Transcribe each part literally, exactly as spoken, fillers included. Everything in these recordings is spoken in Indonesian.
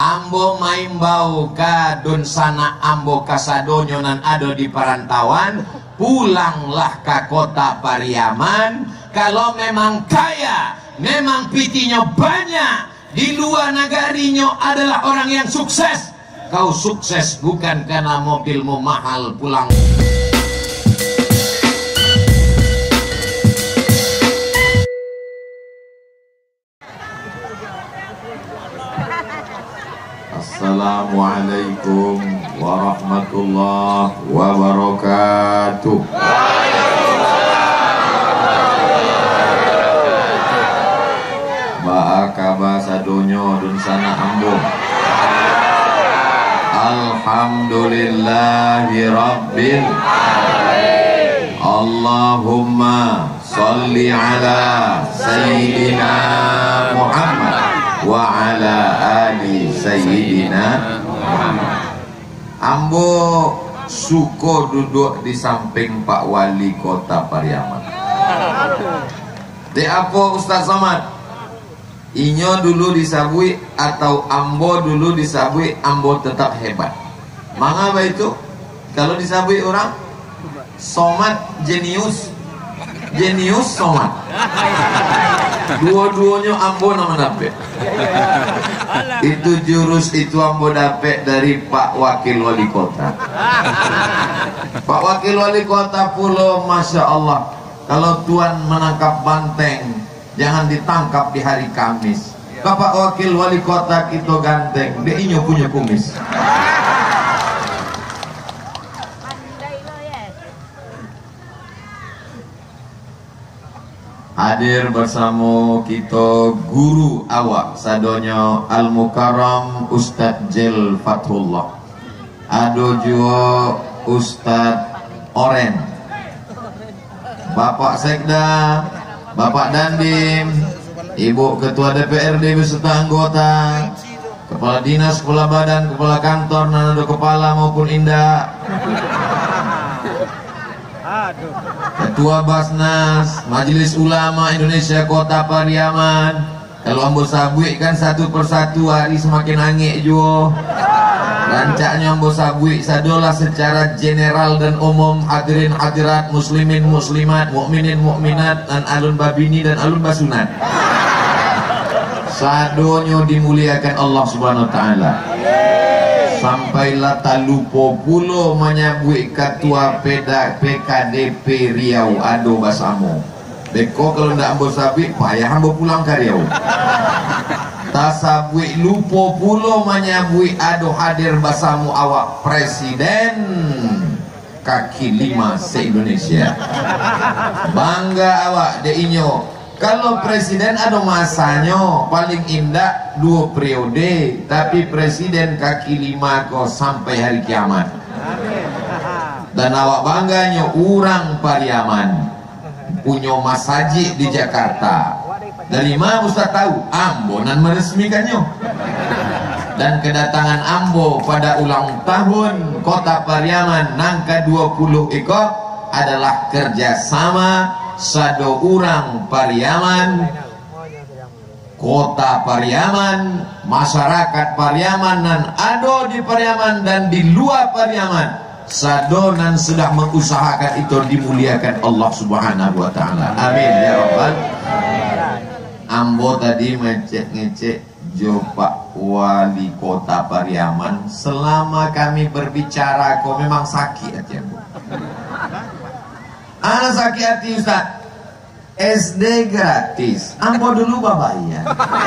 ambo maimbau ka dun sana ambo kasadonyo nan ado di perantauan, pulanglah ke kota Pariaman. Kalau memang kaya, memang pitinya banyak, di luar negarinya adalah orang yang sukses. Kau sukses bukan karena mobilmu mahal pulang. Assalamualaikum warahmatullahi wabarakatuh. Ba'akaba sadonyo dun sana ambo. Alhamdulillahi rabbil alamin. Allahumma salli ala sayyidina Muhammad wa ala ali sayyidina Muhammad. Ambo suko duduk di samping Pak Wali Kota Pariaman. Di apa Ustaz Somad? Inyo dulu disabui atau ambo dulu disabui, ambo tetap hebat. Mengapa itu? Kalau disabui orang Somad jenius, jenius Somad. Dua-duanya ambo nama dapet. Itu jurus itu ambo dapet dari Pak Wakil Wali Kota. Pak Wakil Wali Kota Pulau, Masya Allah, kalau Tuan menangkap banteng jangan ditangkap di hari Kamis. Bapak Wakil Wali Kota kita ganteng, dia inyo punya kumis. Hadir bersama kita guru awak sadonyo Al Mukarram Ustadz Jel Fathullah. Ado juga Ustadz Oren, Bapak Sekda, Bapak Dandim, Ibu Ketua D P R D beserta anggota, Kepala Dinas, Kepala Badan, Kepala Kantor, Nanado Kepala maupun Indah, Ketua Basnas, Majelis Ulama Indonesia Kota Pariaman. Kalau ambo sabui kan satu persatu hari semakin angin juga. Rancaknya ambo sabui sadola secara general dan umum, hadirin hadirat, muslimin muslimat, mukminin mukminat, dan alun babini dan alun basunat. Sadonyo dimuliakan Allah Subhanahu wa taala. Sampailah tak lupa pulo menyabui ketua P K D P Riau ado basamo. Beko kalau ndak ambo sabui payah ambo pulang ke Riau. Tasabui lupo pulo menyabui ado hadir basamu awak presiden kaki lima se-Indonesia. Bangga awak de inyo. Kalau presiden ada masanya paling indah dua periode, tapi presiden kaki lima kok sampai hari kiamat. Dan awak bangganya orang Pariaman punya masjid di Jakarta. Dari mana Ustaz tahu? Ambo nan meresmikannya. Dan kedatangan Ambo pada ulang tahun Kota Pariaman nangka dua puluh ekor adalah kerjasama sado urang Pariaman, Kota Pariaman, masyarakat Pariaman nan ado di Pariaman dan di luar Pariaman. Sadonan sudah mengusahakan itu dimuliakan Allah Subhanahu wa taala. Amin ya rabbal. Ambo tadi ngecek-ngecek jo Pak Wali Kota Pariaman. Selama kami berbicara kok memang sakit hati aku. Ana sakit hati Ustaz. S D gratis. Ambo dulu babayar.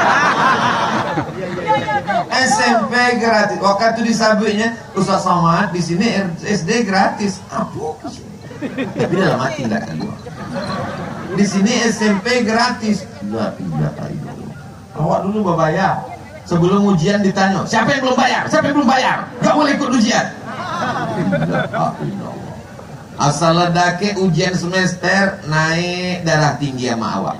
S M P gratis. Waktu itu disabuinya Ustaz Somad di sini S D gratis. Apa sih? Tapi dalam hati enggak kan. Di sini S M P gratis. La ilaha illallah. Awak dulu babayar. Sebelum ujian ditanya, siapa yang belum bayar? Siapa yang belum bayar? Gak boleh ikut ujian. Asal ledake ujian semester naik darah tinggi sama awak.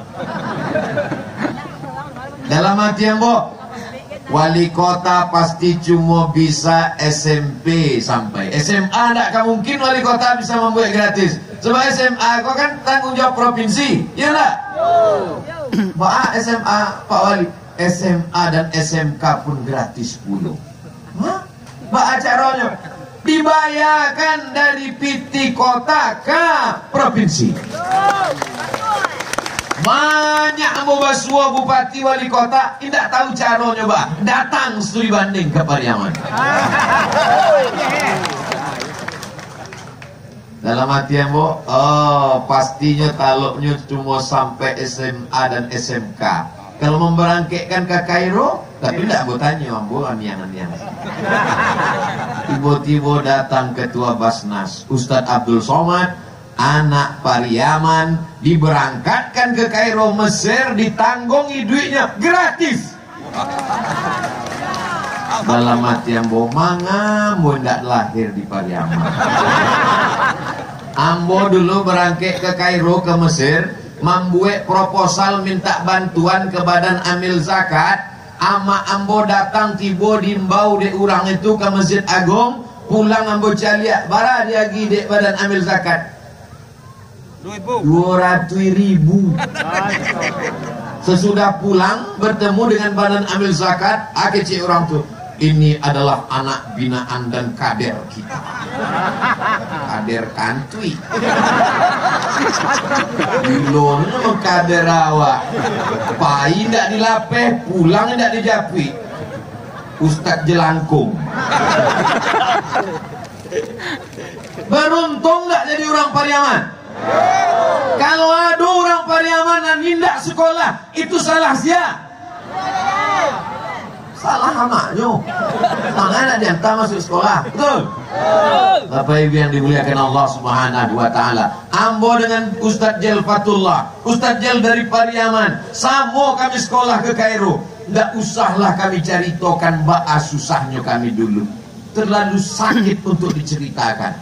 Dalam hati ambo, wali kota pasti cuma bisa S M P sampai S M A. Tidak mungkin wali kota bisa membuat gratis. Sebab S M A kau kan tanggung jawab provinsi, ya enggak? Pak S M A Pak Wali S M A dan S M K pun gratis puluh. Hah? Mbak acaranya dibayarkan dari P T kota ke provinsi. Banyak ambo basua bupati wali kota tidak tahu caranya, Mbak. Datang studi banding ke Pariaman. Dalam hati ambo, oh pastinya taluknya cuma sampai S M A dan S M K. Kalau memberangkatkan ke Kairo, tapi tidak mau tanya ambo anian-anian. Tiba-tiba datang ketua Basnas Ustadz Abdul Somad, anak Pariaman, diberangkatkan ke Kairo Mesir, ditanggungi duitnya gratis. Dalam hati ambo, manga ambo tidak lahir di Pariaman. Ambo dulu berangkat ke Kairo ke Mesir, membuat proposal minta bantuan ke Badan Amil Zakat. Ama ambo datang tiba dimbau de orang itu ke Masjid Agung, pulang ambo caliak bara dia gi de Badan Amil Zakat dua ratus ribu. Sesudah pulang bertemu dengan Badan Amil Zakat, akece orang tuh, ini adalah anak binaan dan kader kita. Kader kantui. Bilonnya mau kader awak. Pai tidak dilapeh, pulang tidak dijapi. Ustadz jelangkung. Beruntung tidak jadi orang Pariaman. Kalau ada orang Pariaman yang tidak sekolah, itu salah siapa? Salah anaknya. Makanya diantar masuk sekolah. Betul? Bapak Ibu yang dimuliakan Allah Subhanahu wa taala. Ambo dengan Ustadz Jel Fatullah, Ustadz Jel dari Pariaman, sama kami sekolah ke Kairo. Tidak usahlah kami ceritakan ba'a susahnya kami dulu. Terlalu sakit untuk diceritakan.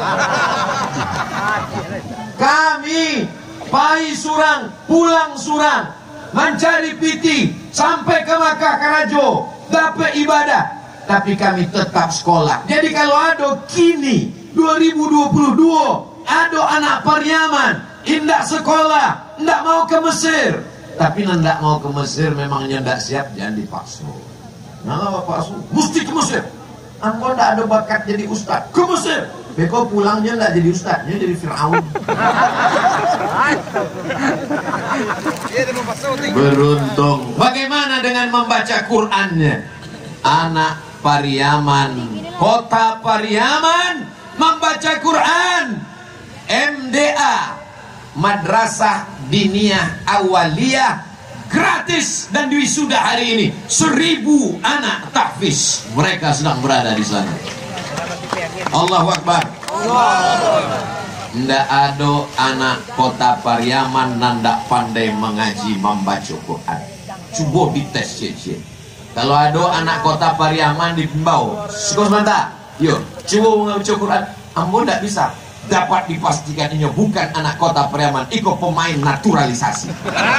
Kami pai surang, pulang surang, mencari piti sampai ke Makkah Karajo, dapat ibadah, tapi kami tetap sekolah. Jadi kalau ada kini dua ribu dua puluh dua ada anak Pariaman indak sekolah, indak mau ke Mesir, tapi ndak mau ke Mesir memangnya ndak siap, jangan dipaksa. Nah, paksa, mesti ke Mesir. Engkau ndak ada bakat jadi ustaz, ke Mesir. Beko pulangnya ndak jadi ustaz, dia jadi Fir'aun. Beruntung. Bagaimana dengan membaca Qur'annya? Anak Pariaman, kota Pariaman membaca Qur'an. M D A, Madrasah Diniyah Awaliyah, gratis, dan wisuda hari ini seribu anak tahfiz. Mereka sedang berada di sana. Allahu Akbar. Ndak ada anak kota Pariaman nanda pandai mengaji membaca Quran. Coba dites cek. Kalau ada anak kota Pariaman di Pembau, sekolah yuk coba membaca Quran. Ambo ndak bisa. Dapat dipastikan ini bukan anak kota Pariaman, ikut pemain naturalisasi.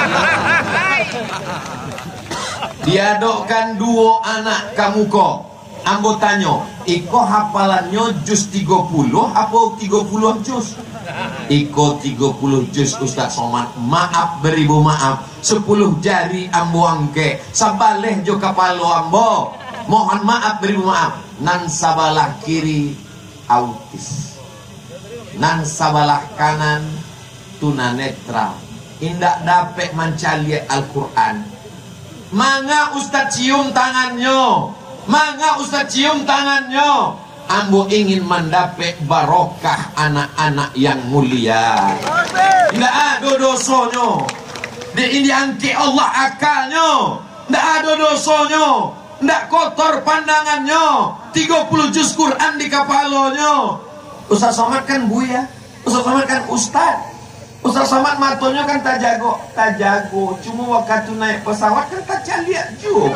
Diadokkan dua anak kamuko. Ambo tanya, iko hafalannya juz tiga puluh apa tiga puluh juz? Iko tiga puluh juz Ustaz Somad. Maaf beribu maaf, sepuluh jari ambo angke, sabaleh jo kapalo ambo. Mohon maaf beribu maaf. Nan sabalah kiri autis, nan sabalah kanan tunanetra, indak dapat mencari Al-Quran. Mangga Ustaz cium tangannya, mangga Ustaz cium tangannya. Ambo ingin mendapat barokah anak-anak yang mulia. Tidak ada dosanya. Di ini angki Allah akalnya. Tidak ada dosanya. Tidak kotor pandangannya. tiga puluh juz Quran di kepalanya. Ustaz Somad kan buya, Ustaz Somad kan ustaz, Ustaz Somad matonya kan tak jago, tak jago. Cuma waktu naik pesawat kan tak caliak juga.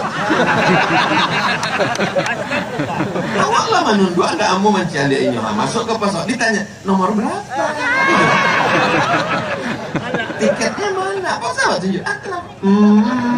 Awak lah menunggu anda amu mencaliak ini. Masuk ke pesawat ditanya nomor berapa, tiketnya mana, pesawat tunjuk. Ah, kenapa? Hmm.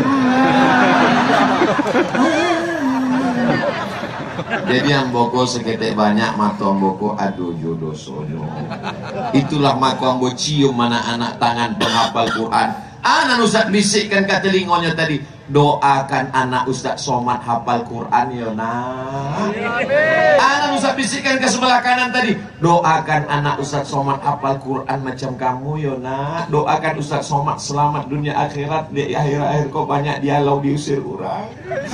Jadi yang boko seketek banyak mata boko aduh jodoh sono. Itulah maka ambo cium mana anak tangan penghafal Quran. Anak Ustaz bisikkan ke telingonya tadi, doakan anak Ustaz Somad hafal Quran ya nak. Anak Ustaz bisikkan ke sebelah kanan tadi, doakan anak Ustaz Somad hafal Quran macam kamu ya nak. Doakan Ustaz Somad selamat dunia akhirat, di akhir-akhir kok banyak dialau diusir orang.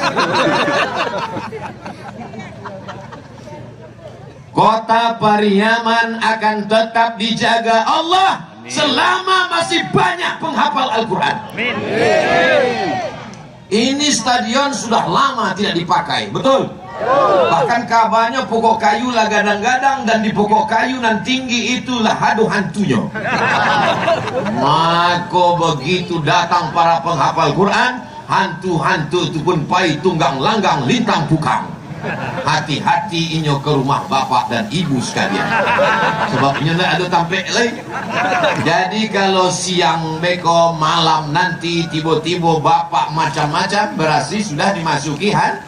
Kota Pariaman akan tetap dijaga Allah selama masih banyak penghafal Al-Quran. Ini stadion sudah lama tidak dipakai, betul? Bahkan kabarnya pokok kayu lah gadang-gadang, dan di pokok kayu nan tinggi itulah hadu hantunya. Maka begitu datang para penghafal Quran, hantu-hantu itu pun pai tunggang langgang lintang pukang. Hati-hati inyo ke rumah bapak dan ibu sekalian, sebab inyo nak ada tampek lagi. Jadi kalau siang beko malam nanti tiba-tiba bapak macam-macam, berarti sudah dimasuki han.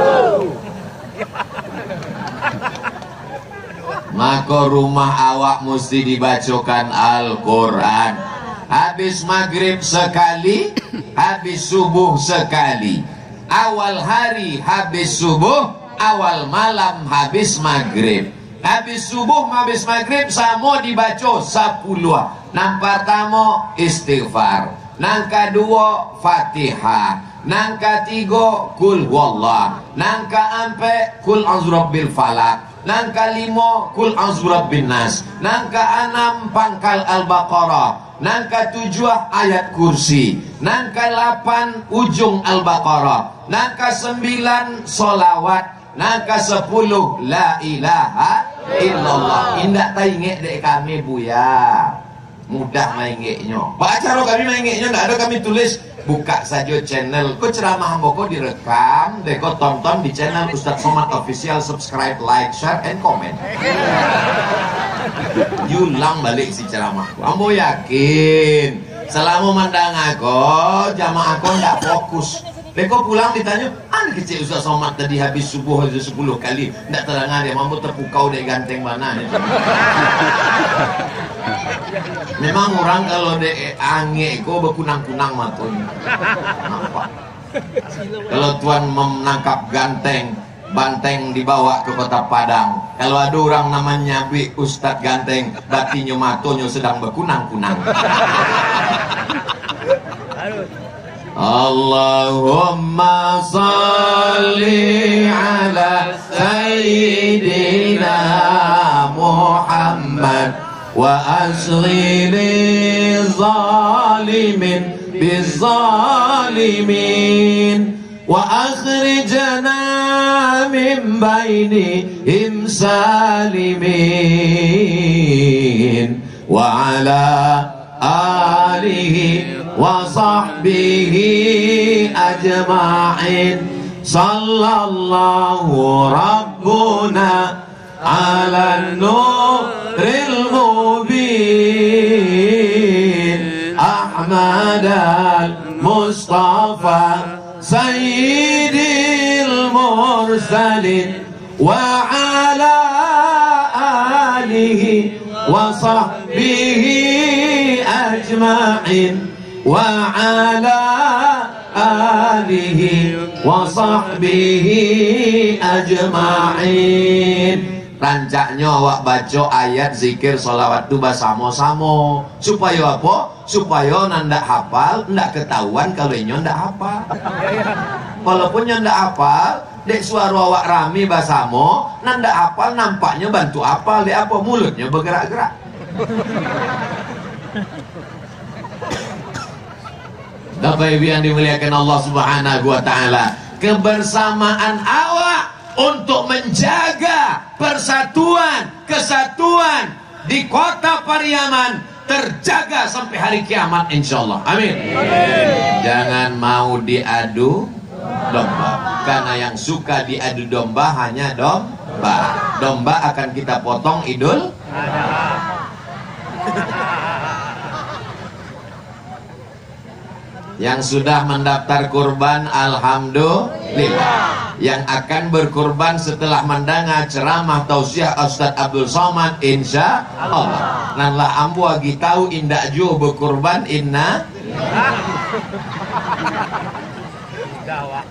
Maka rumah awak mesti dibacakan Al-Quran. Habis maghrib sekali, habis subuh sekali. Awal hari habis subuh, awal malam habis maghrib. Habis subuh habis maghrib samo dibaca sepuluh. Nang pertama istighfar, nang kedua Fatihah, nang ketiga kul wallah, nang keempat kul azrabbil falak, nang kelima kul azrabbin nas, nang keenam pangkal Al-Baqarah, nang ketujuh ayat kursi, nang ke-delapan ujung Al-Baqarah, nang ke-sembilan solawat, nang ke-sepuluh la ilaha illallah. Indak taingek dek kami buya, mudah maingeknya. Baca kami maingeknya, ndak ada kami tulis. Buka saja channel ko ceramah mboko direkam, deko tonton di channel Ustaz Somad Official, subscribe, like, share, and comment. Yulang balik si ceramah. Ambo yakin selama mandang aku jamaah aku ndak fokus. Deko pulang ditanya, an kecil Ustaz Somad tadi habis subuh aja sepuluh kali, ndak terang dia mampu terpukau dek ganteng mana. Memang orang kalau de ange ko bekunang-kunang matun. Nampak. Kalau tuan menangkap ganteng, banteng dibawa ke kota Padang. Kalau ada orang namanya Bi Ustadz Ganteng, batinya matonya sedang bekunang-kunang. Allahumma salli ala Sayyidina Muhammad wa asghil zalimin bizzalimin wa akhrijna min bainihim salimin wa ala alihi wa sahbihi ajma'in. Sallallahu rabbuna ala nuril mubin Ahmad al-Mustafa sayyidil mursalin wa ala alihi wa sahbihi ajma'in wa ala alihi wa sahbihi ajma'in. Rancaknya awak baca ayat zikir solawat itu bersama-sama supaya apa? Supaya ndak hafal, ndak ketahuan kalau nyo ndak hafal. Walaupun nyo ndak hafal, dek suara awak rame bersama, ndak hafal nampaknya bantu hafal, dek apa mulutnya bergerak-gerak. Bapak Ibu yang dimuliakan Allah Subhanahu wa taala, kebersamaan awak untuk menjaga persatuan, kesatuan di kota Pariaman terjaga sampai hari kiamat insyaallah. Amin. Amin. Jangan mau diadu domba, karena yang suka diadu domba hanya domba. Domba akan kita potong Idul Adha. Yang sudah mendaftar kurban alhamdulillah. Yang akan berkurban setelah mendengar ceramah tausiah Ustaz Abdul Somad insya Allah. Nanlah ambu agi tahu indak jo berkurban inna.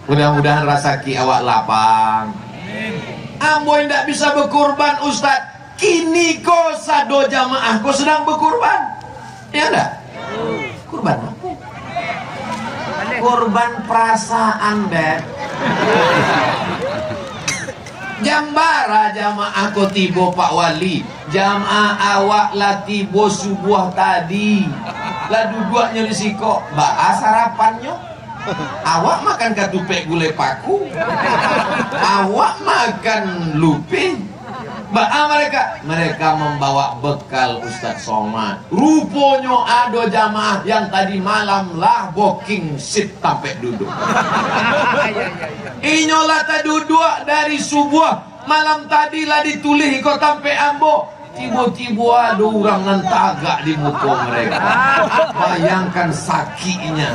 Mudah-mudahan rasaki awak lapang. Ambo ndak bisa berkurban Ustaz. Kini ko sado jamaah ko sedang berkurban. Ya enggak? Kurban apa? Kurban perasaan, Beb. Jambara jamaah ko tibo Pak Wali. Jamaah awak lah tibo subuh tadi. Lah duduknya di siko. Ba sarapannya. Awak makan katupek gulai paku. Awak makan lupi. Ba'a mereka mereka membawa bekal Ustadz Somad. Rupanya ada jamaah yang tadi malam lah booking seat sampai duduk. Inyolah tak duduk dari subuh malam tadi lah ditulih kau sampai ambo. Tiba-tiba ada orang nan tagak di muka mereka. Bayangkan sakitnya.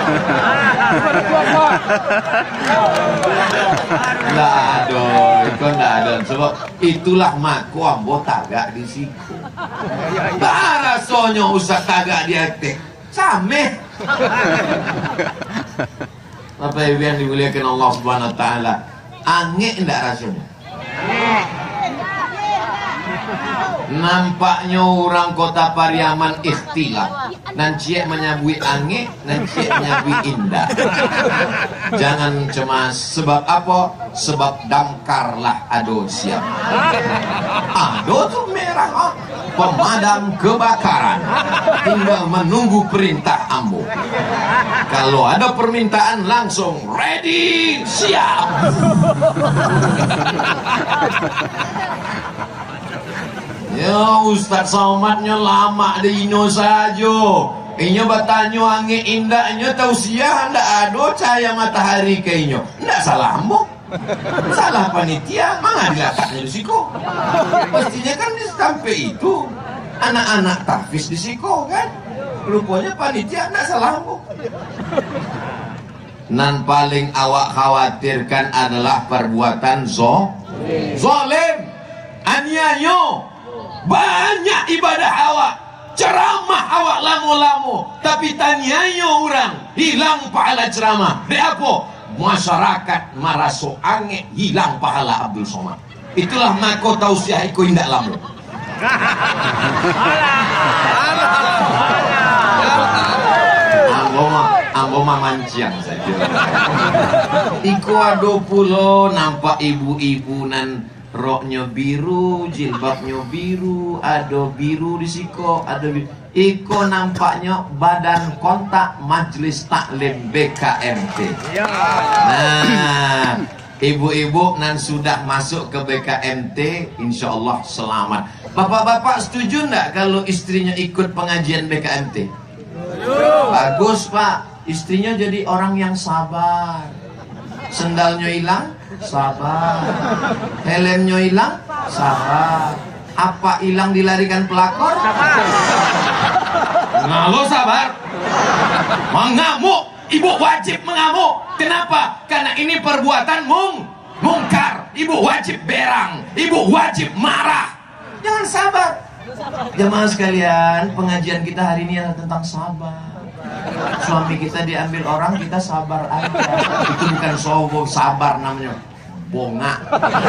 Nggak ada, itu nggak ada. Sebab itulah maku ambo tagak di siku. Bah rasanya usah tagak di hati. Sameh. Bapak Ibu yang dimuliakan Allah Subhanahu Wa Taala, angin nggak rasanya? Nampaknya orang kota Pariaman ikhtilaf. Nan ciek menyabui angin, nan ciek menyabui indah. Jangan cemas. Sebab apa? Sebab damkarlah ado siap. Ado tuh merah, oh. Pemadam kebakaran. Tinggal menunggu perintah ambo. Kalau ada permintaan langsung ready, siap. Ya Ustadz Somadnya lama di Ino saja. Inyo bertanya angin indahnya tausiah ndak ada cahaya matahari ke inyo. Ndak salah ambo. Salah panitia, mana dilataknya di siko. Pastinya kan di sampai itu anak-anak tahfiz di siko kan. Rupanya panitia ndak salah ambo. Nan paling awak khawatirkan adalah perbuatan zo zolim, aniayo. Banyak ibadah awak, ceramah awak lamu-lamu, tapi taniayo orang hilang pahala ceramah. De apa? Masyarakat maraso ange hilang pahala Abdul Somad. Itulah mako tausiah iko indak lamu. Ambo mah, ambo mah manciang saja. Iko ado pulo nampak ibu-ibu nan roknya biru, jilbabnya biru, ada biru di siko, ada biru. Iko nampaknya badan kontak Majelis Taklim B K M T. Nah, ibu-ibu nan sudah masuk ke B K M T, insya Allah selamat. Bapak-bapak setuju nggak kalau istrinya ikut pengajian B K M T? Bagus Pak, istrinya jadi orang yang sabar. Sendalnya hilang, sabar. Helmnya hilang, sabar. Apa hilang dilarikan pelakor? Ngalo sabar. Mengamuk, ibu wajib mengamuk. Kenapa? Karena ini perbuatan mung mungkar. Ibu wajib berang, ibu wajib marah. Jangan sabar. Jemaah sekalian, pengajian kita hari ini adalah tentang sabar. Suami kita diambil orang, kita sabar aja. Itu bukan sobo, sabar namanya. Bongak.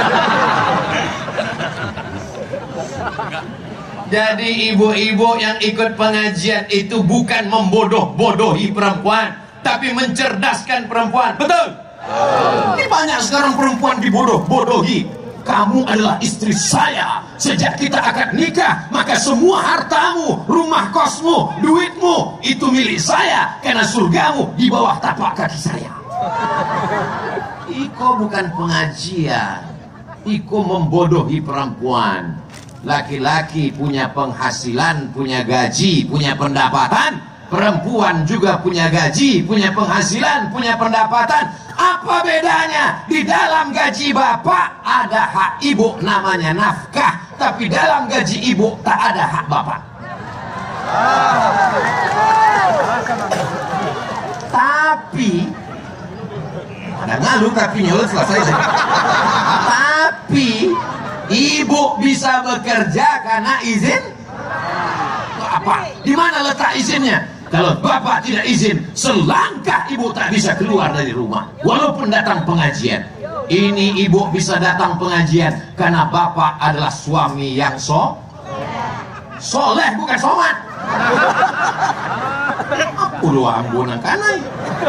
Jadi ibu-ibu yang ikut pengajian itu bukan membodoh-bodohi perempuan, tapi mencerdaskan perempuan. Betul? Ini banyak sekarang perempuan dibodoh-bodohi. Kamu adalah istri saya. Sejak kita akan nikah, maka semua hartamu, rumah kosmu, duitmu itu milik saya, karena surgamu di bawah tapak kaki saya. Iko bukan pengajian. Iko membodohi perempuan. Laki-laki punya penghasilan, punya gaji, punya pendapatan. Perempuan juga punya gaji, punya penghasilan, punya pendapatan. Apa bedanya? Di dalam gaji bapak ada hak ibu namanya nafkah, tapi dalam gaji ibu tak ada hak bapak. Tapi ada ngalu tapi nyulut selesai. Tapi ibu bisa bekerja karena izin. Apa? Di mana letak izinnya? Kalau bapak tidak izin, selangkah ibu tak bisa keluar dari rumah walaupun datang pengajian. Ini ibu bisa datang pengajian karena bapak adalah suami yang so soleh, bukan somat. Aku lu ambunan kanai.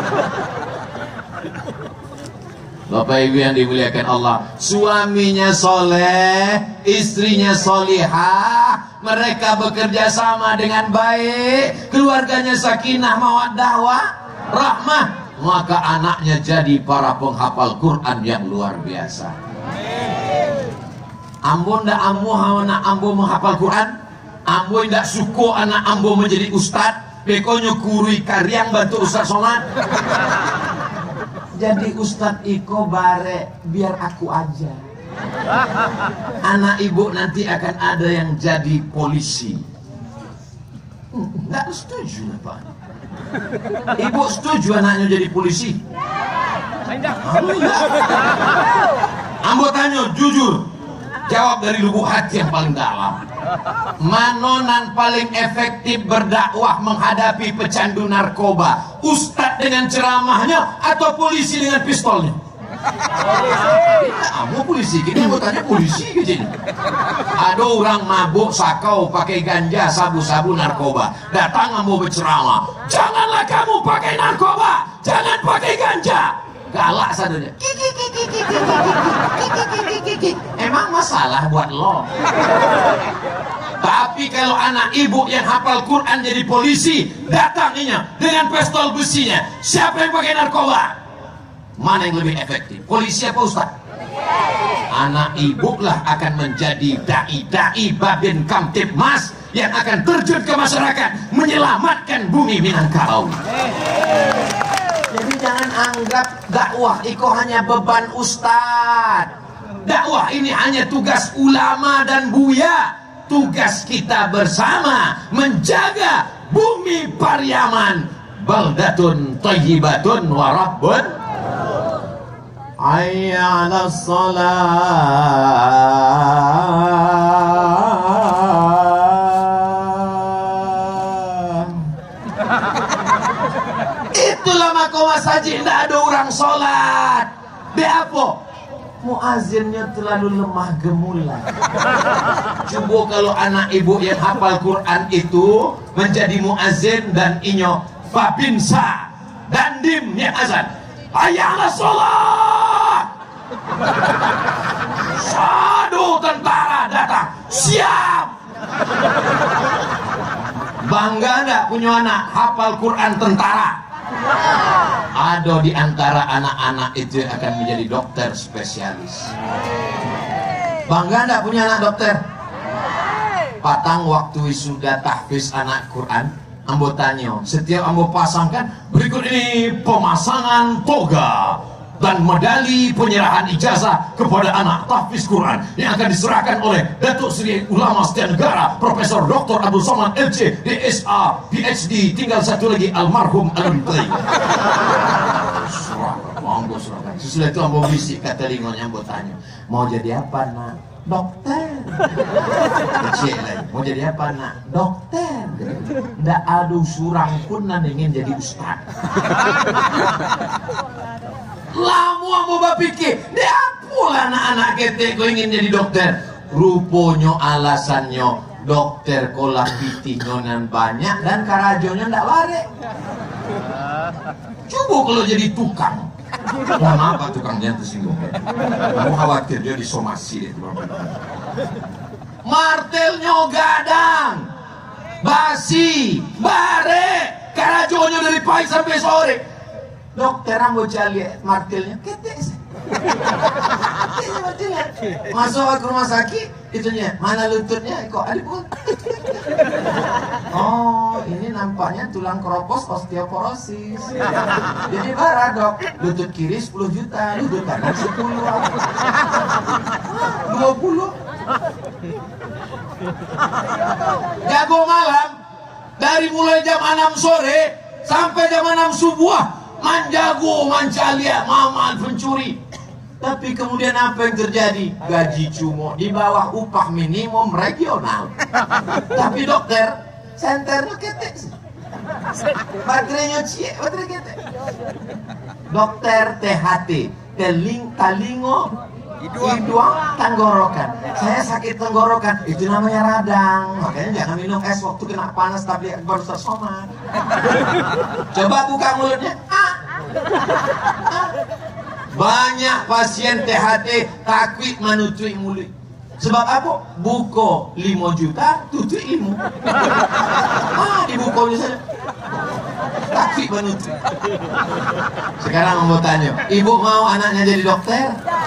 Bapak Ibu yang dimuliakan Allah, suaminya soleh, istrinya solihah, mereka bekerja sama dengan baik, keluarganya sakinah, mawaddah, rahmah, maka anaknya jadi para penghafal Quran yang luar biasa. Ambo ndak ambo anak ambo menghafal Quran, ambo ndak suko anak ambo menjadi ustad, beko nyukuri karyang bantu ustad somat. Jadi Ustadz Iko bare biar aku aja. Anak ibu nanti akan ada yang jadi polisi. Nggak setuju Pak. Ibu setuju anaknya jadi polisi? Ambo tanya jujur, jawab dari lubuk hati yang paling dalam. Manonan paling efektif berdakwah menghadapi pecandu narkoba, ustadz dengan ceramahnya atau polisi dengan pistolnya? Kamu polisi, gini mau tanya polisi gini. Ada orang mabuk sakau pakai ganja, sabu-sabu narkoba, datang mau berceramah, janganlah kamu pakai narkoba, jangan pakai ganja. Galak sadonya. Emang masalah buat lo. Tapi kalau anak ibu yang hafal Quran jadi polisi, datanginya dengan pistol besinya, siapa yang pakai narkoba? Mana yang lebih efektif? Polisi apa ustaz? Anak ibu lah akan menjadi dai-dai Babin Kamtibmas yang akan terjun ke masyarakat menyelamatkan bumi Minangkabau. Jadi jangan anggap dakwah itu hanya beban ustadz. Dakwah ini hanya tugas ulama dan buya. Tugas kita bersama menjaga bumi Pariaman. Baldatun thayyibatun wa rabbun. Hayya 'alas shalah. Itulah makomas haji, tidak ada orang sholat. Be apa? Muazinnya terlalu lemah gemulai. Coba kalau anak ibu yang hafal Quran itu menjadi muazin dan inyo babinsa dan dim yang azan. Hayya 'alas sholat. Sadu tentara datang. Siap. Bangga enggak punya anak hafal Quran tentara? Ada di antara anak-anak itu yang akan menjadi dokter spesialis. Bangga enggak punya anak dokter? Patang waktu wisuda tahfiz anak Quran, ambo tanya, setiap ambo pasangkan, berikut ini pemasangan toga dan medali penyerahan ijazah kepada anak tahfiz Quran yang akan diserahkan oleh Datuk Seri Ulama Setiap Negara Profesor Doktor Abdul Somad L C D S A P H D, tinggal satu lagi almarhum Alamtri. Surah, monggo surahkan. Sesudah itu ambo bisik kata telingonya, ambo tanya, mau jadi apa nak? Dokter. Kecil lagi, mau jadi apa nak? Dokter. Ndak ada surang pun nan ingin jadi ustaz. Lamu ambo bapikir, dia pula anak-anak ketek kau ingin jadi dokter. Rupanya alasannya dokter kolah pitih nyonan banyak dan karajonya ndak lare. Coba kalau jadi tukang. Mohon maaf tukangnya tersinggung. Kamu khawatir dia disomasi deh. Martelnya gadang, basi, bare, karajonya dari pagi sampai sore. Dokter ambo cali martilnya ketek. Masuk ke rumah sakit, itunya mana lututnya kok ada pun. Oh, ini nampaknya tulang keropos osteoporosis. Jadi bara dok, lutut kiri sepuluh juta, lutut kanan sepuluh, dua puluh. Jago malam dari mulai jam enam sore sampai jam enam subuh. Manjago, mancalia, maman, pencuri. Tapi kemudian apa yang terjadi? Gaji cuma di bawah upah minimum regional. Tapi dokter, senternya ketek. Baterainya cie, baterai kita. Dokter T H T, teling talingo Iduang tenggorokan. Saya sakit tenggorokan, itu namanya radang. Makanya jangan minum es waktu kena panas tapi baru tersomat. Coba buka mulutnya. Ah. Ah. Banyak pasien T H T takut menutup mulut. Sebab apa? Buko lima juta, tutup ilmu. Ah, dibuka saja. Takut menutup. Sekarang mau tanya, ibu mau anaknya jadi dokter?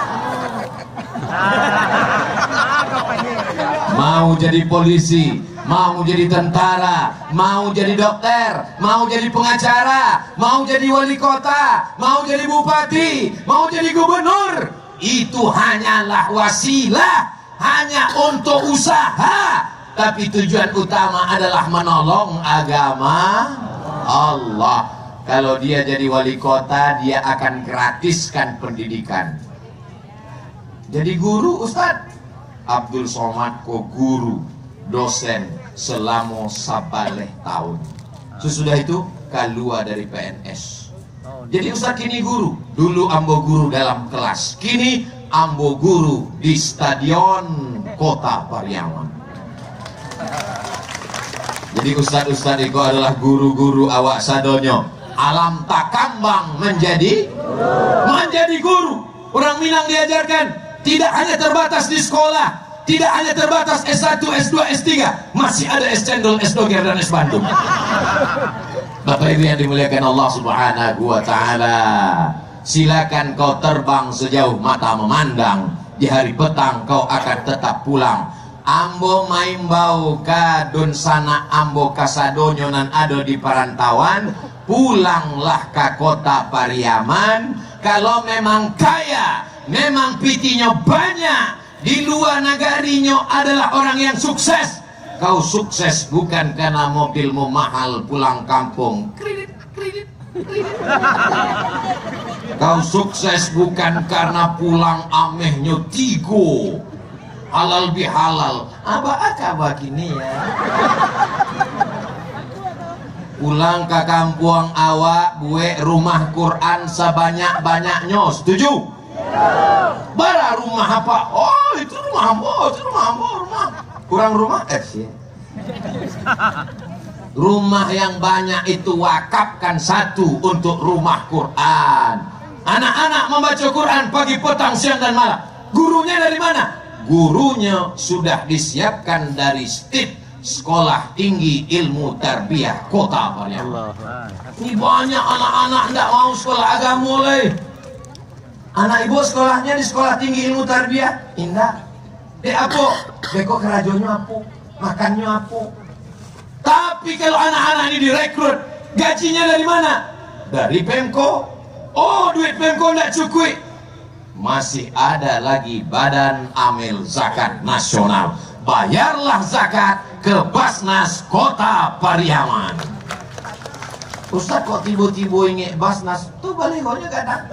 Mau jadi polisi, mau jadi tentara, mau jadi dokter, mau jadi pengacara, mau jadi wali kota, mau jadi bupati, mau jadi gubernur. Itu hanyalah wasilah, hanya untuk usaha, tapi tujuan utama adalah menolong agama Allah. Kalau dia jadi wali kota, dia akan gratiskan pendidikan. Jadi guru, Ustadz Abdul Somad ko guru dosen selama sabaleh tahun. Sesudah itu keluar dari P N S. Jadi Ustadz kini guru. Dulu ambo guru dalam kelas, kini ambo guru di stadion Kota Pariaman. Jadi Ustadz-Ustadz itu adalah guru-guru awak sadonyo. Alam takambang menjadi menjadi guru. Orang Minang diajarkan tidak hanya terbatas di sekolah, tidak hanya terbatas S satu, S dua, S tiga, masih ada S cendol, S doger, dan S bandung. Bapak Ibu yang dimuliakan Allah Subhanahu wa Ta'ala, silakan kau terbang sejauh mata memandang. Di hari petang kau akan tetap pulang. Ambo maimbau ka dun sana ambo kasadonyo nan ado di perantauan, pulanglah ke kota Pariaman. Kalau memang kaya, memang pitinya banyak, di luar negarinya adalah orang yang sukses. Kau sukses bukan karena mobilmu mahal pulang kampung, kredit, kredit, kredit. Kau sukses bukan karena pulang amehnya tigo, halal bihalal. Apa akaba kini ya? Pulang ke kampung awak, buat rumah Quran sebanyak-banyaknya. Setuju? Bara rumah apa? Oh, itu rumah ambo, itu rumah ambo, rumah. Kurang rumah? Eh, sih. Rumah yang banyak itu wakafkan satu untuk rumah Quran. Anak-anak membaca Quran pagi, petang, siang, dan malam. Gurunya dari mana? Gurunya sudah disiapkan dari S T I P, Sekolah Tinggi Ilmu Tarbiyah Kota Pariaman. Ini banyak anak-anak tidak mau sekolah agama mulai. Anak ibu sekolahnya di Sekolah Tinggi Ilmu Tarbiyah, indah. Dek apa? Beko kerajonya apa? Makannya apa? Tapi kalau anak-anak ini direkrut, gajinya dari mana? Dari Pemko. Oh, duit Pemko tidak cukup. Masih ada lagi Badan Amil Zakat Nasional. Bayarlah zakat ke Basnas Kota Pariaman. Ustaz kok tiba-tiba ingin Basnas? Tuh balihonya kadang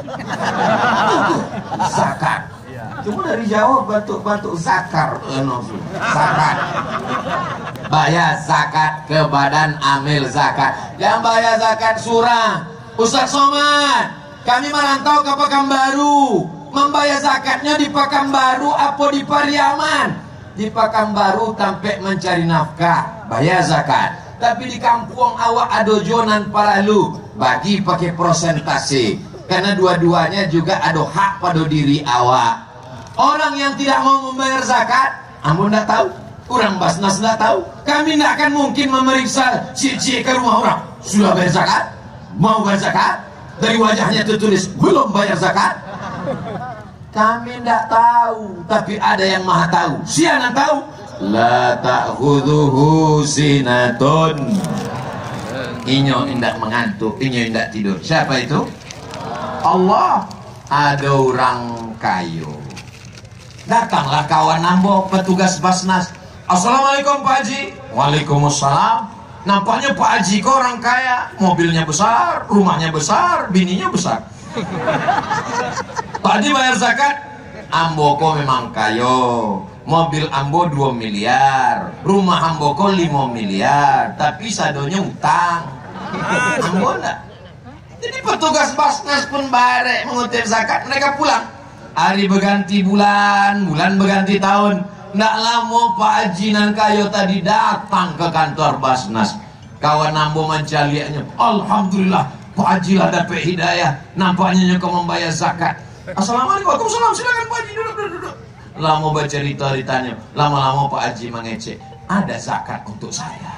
zakat. Cuma dari Jawa batuk-batuk zakar. Zakat. Bayar zakat ke Badan Amil Zakat. Yang bayar zakat surah. Ustaz Somad, kami merantau ke Pekanbaru. Membayar zakatnya di Pekanbaru apa di Pariaman? Di Pekanbaru tampak mencari nafkah, bayar zakat. Tapi di kampung awak ada jonan paralu, bagi pakai prosentase. Karena dua-duanya juga ada hak pada diri awak. Orang yang tidak mau membayar zakat, ampun tidak tahu. Orang Basnas tidak tahu. Kami tidak akan mungkin memeriksa cik-cik ke rumah orang. Sudah bayar zakat? Mau bayar zakat? Dari wajahnya tertulis belum bayar zakat. Kami tidak tahu, tapi ada yang maha tahu. Siapa tahu? La ta'khudhuhu sinatun. Inyo tidak mengantuk, inyo tidak tidur. Siapa itu? Allah. Ada orang kayu. Datanglah kawan nambo, petugas Basnas. Assalamualaikum Pak Haji. Waalaikumsalam. Nampaknya Pak Haji kok orang kaya, mobilnya besar, rumahnya besar, bininya besar. Pak Haji bayar zakat? Ambo kok memang kayo. Mobil ambo dua miliar, rumah ambo kok lima miliar, tapi sadonya utang. Ambo enggak. Jadi petugas Basnas pun barek mengutip zakat, mereka pulang. Hari berganti bulan, bulan berganti tahun. Nggak lama Pak Haji nan Kayo tadi datang ke kantor Basnas. Kawan Ambo mencaliaknya, alhamdulillah Pak Haji lah dapat hidayah. Nampaknya kau membayar zakat. Assalamualaikum, waalaikumsalam, silakan Pak Haji duduk duduk duduk. Lama baca cerita ditanya, lama-lama Pak Haji mengecek, ada zakat untuk saya.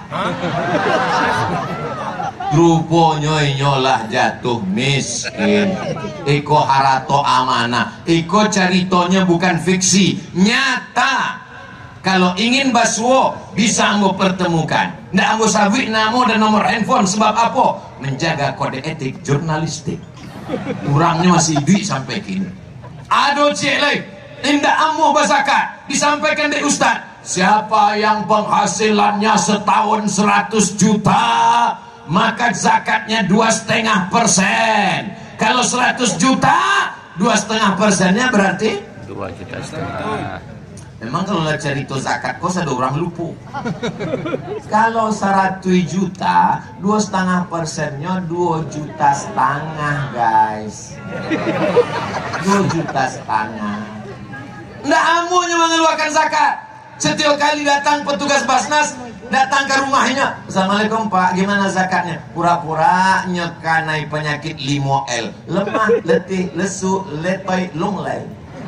Rupanya nyolah jatuh miskin. Iko harato amanah. Iko ceritonya bukan fiksi, nyata. Kalau ingin baswo bisa ambo pertemukan. Nggak ambo sabik namo dan nomor handphone. Sebab apa? Menjaga kode etik jurnalistik. Kurangnya masih duit sampai kini. Aduh cik leh, indah ambo bazakat disampaikan dari ustaz. Siapa yang penghasilannya setahun seratus juta, maka zakatnya dua setengah persen. Kalau seratus juta, dua setengah persennya berarti dua juta setengah. Memang kalau lah cerita zakat kos ada orang lupa. Kalau seratus juta, dua setengah persennya dua juta setengah guys. Dua juta setengah. Nggak amunya mengeluarkan zakat. Setiap kali datang petugas Basnas, datang ke rumahnya. Assalamualaikum Pak, gimana zakatnya? Pura-pura nyekanai penyakit lima L. Lemah, letih, lesu, lepai, lunglai.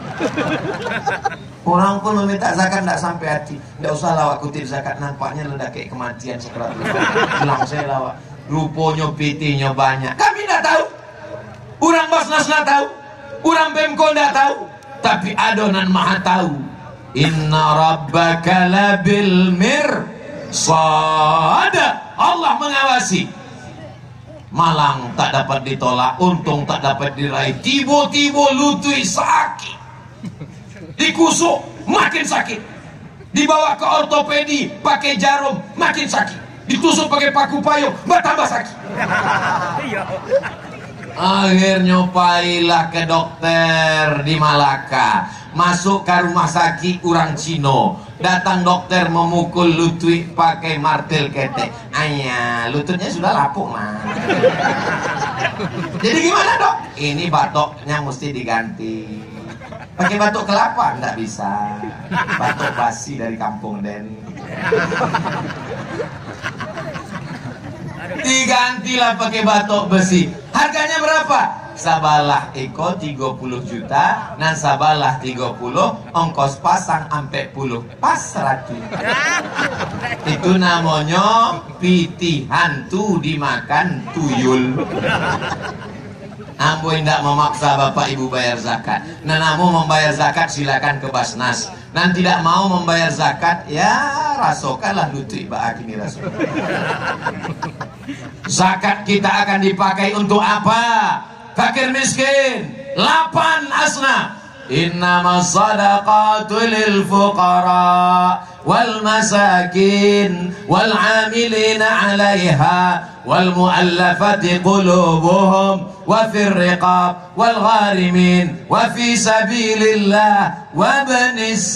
Orang pun meminta zakat tidak sampai hati. Tidak usah lawak kutip zakat, nampaknya ledak kayak kematian sekerat. Bilang saya lawak. Rupanya P T-nya banyak. Kami tidak tahu. Orang Basnas tidak tahu. Orang Pemko tidak tahu. Tapi adonan maha tahu. Inna rabbaka labil mirsad. Allah mengawasi. Malang tak dapat ditolak, untung tak dapat diraih. Tiba-tiba lutui sakit. Dikusuk, makin sakit. Dibawa ke ortopedi, pakai jarum, makin sakit. Ditusuk pakai paku payung, bertambah sakit. Akhirnya pailah ke dokter di Malaka. Masuk ke rumah sakit orang Cino. Datang dokter memukul lutut pakai martil ketek. Ayah, lututnya sudah lapuk mah. Jadi gimana dok? Ini batoknya mesti diganti. Pakai batok kelapa? Nggak bisa. Batok basi dari kampung Den. Digantilah pakai batok besi. Harganya berapa? Sabalah eko tiga puluh juta, nan sabalah tiga puluh, ongkos pasang ampe puluh, pas seratus. Itu namanya piti hantu dimakan tuyul. Ambo tidak memaksa bapak ibu bayar zakat. Nah, namun membayar zakat silakan ke Basnas. Nan tidak mau membayar zakat, ya rasokanlah lutut Pak Akini raso. Zakat kita akan dipakai untuk apa? Fakir miskin, lapan asna. Innama sadaqatu lil fuqara wal masakin wal amilina 'alaiha wal mu'allafati qulubuhum wa fir riqab wal gharimin wa fi sabilillah wa ibnis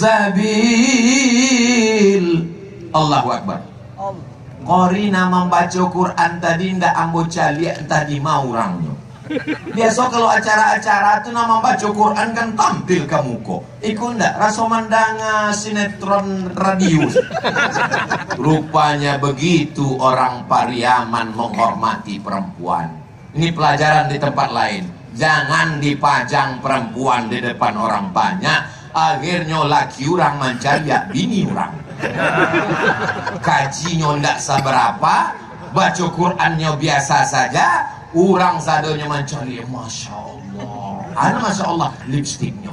sabil. Allahu akbar. Qorina membaca Quran tadi ndak ambo caliak tadi mau orangnya. Biasa kalau acara-acara itu nama baca Quran kan tampil ke muka. Iku ndak rasa mandanga sinetron radio. Rupanya begitu orang Pariaman menghormati perempuan. Ini pelajaran di tempat lain. Jangan dipajang perempuan di depan orang banyak. Akhirnya laki orang mencari bini orang. Kajinya ndak seberapa, baca Qurannya biasa saja. Orang sadonya mencari, masya Allah. Ada masya Allah lipstiknya.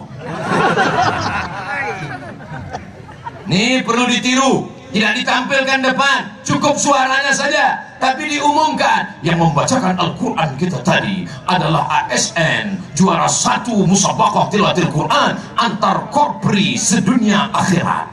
Nih perlu ditiru, tidak ditampilkan depan, cukup suaranya saja, tapi diumumkan yang membacakan Al-Quran kita tadi adalah A S N, juara satu musabaqah tilawatil Quran antar korpri sedunia akhirat.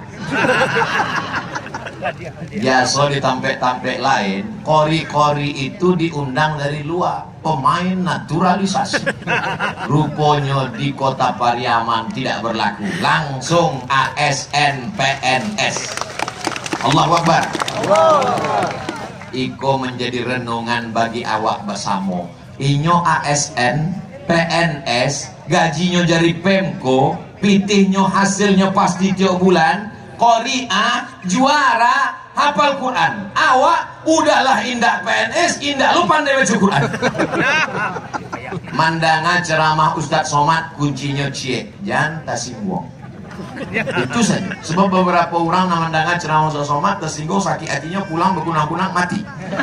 Biasa di tampek-tampek lain, kori-kori itu diundang dari luar, pemain naturalisasi. Rupanya di kota Pariaman tidak berlaku, langsung A S N P N S. Allahu Akbar. iko menjadi renungan bagi awak bersama. Inyo A S N, P N S, gajinya dari Pemko, pitihnya hasilnya pasti tiap bulan, Korea, juara, hafal Quran. Awak udahlah indah P N S, indah lu pandai baca Quran. Mandanga ceramah Ustadz Somad, kuncinya cie, jangan tasinggung. Itu saja. Sebab beberapa orang namandanga ceramah Ustadz Somad tersinggung, sakit hatinya, pulang berkunang-kunang mati.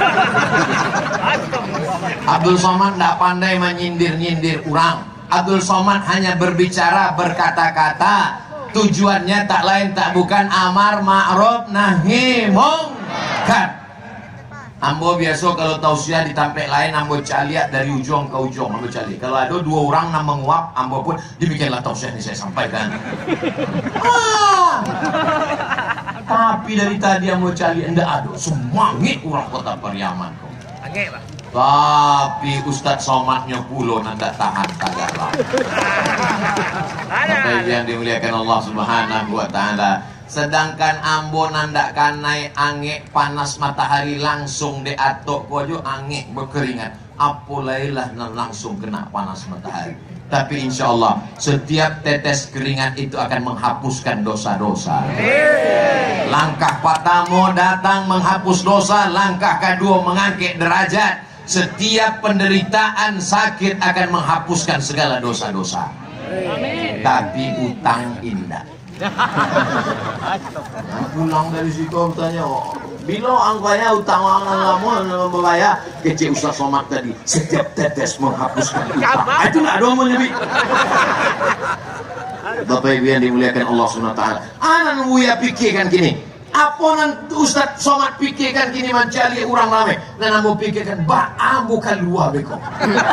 Abdul Somad tidak pandai menyindir-nyindir orang. Abdul Somad hanya berbicara, berkata-kata, tujuannya tak lain tak bukan amar ma'ruf nahi mungkar. Ambo biasa kalau tausiah ditampek lain, ambo caliat dari ujung ke ujung, ambo cali. Kalau ada dua orang nak menguap, ambo pun demikianlah tausiah ini saya sampaikan. Ah. Tapi dari tadi ambo cali enggak ada semangit orang Kota Pariaman. Tapi Ustadz Somadnya pulo nanda tahan tagalah. Apa yang dimuliakan Allah Subhanahu wa taala. Sedangkan ambo nandak kanai angek panas matahari langsung diatok kojo angek berkeringat. Apolailah langsung kena panas matahari. Tapi insya Allah setiap tetes keringat itu akan menghapuskan dosa-dosa. Langkah pertama datang menghapus dosa, langkah kedua mengangkat derajat. Setiap penderitaan sakit akan menghapuskan segala dosa-dosa. Tapi utang indah. Pulang dari situ bertanya, bila angkanya utang orang lama membayar, kecil Ustaz Somad tadi setiap tetes menghapuskan utang. Itu nggak ada mau lebih. Bapak Ibu yang dimuliakan Allah Subhanahu wa taala, anak buya pikirkan gini, apa nanti Ustaz Somad pikirkan gini mencari orang ramai, dan ambo pikirkan bah ambo kan luar beko.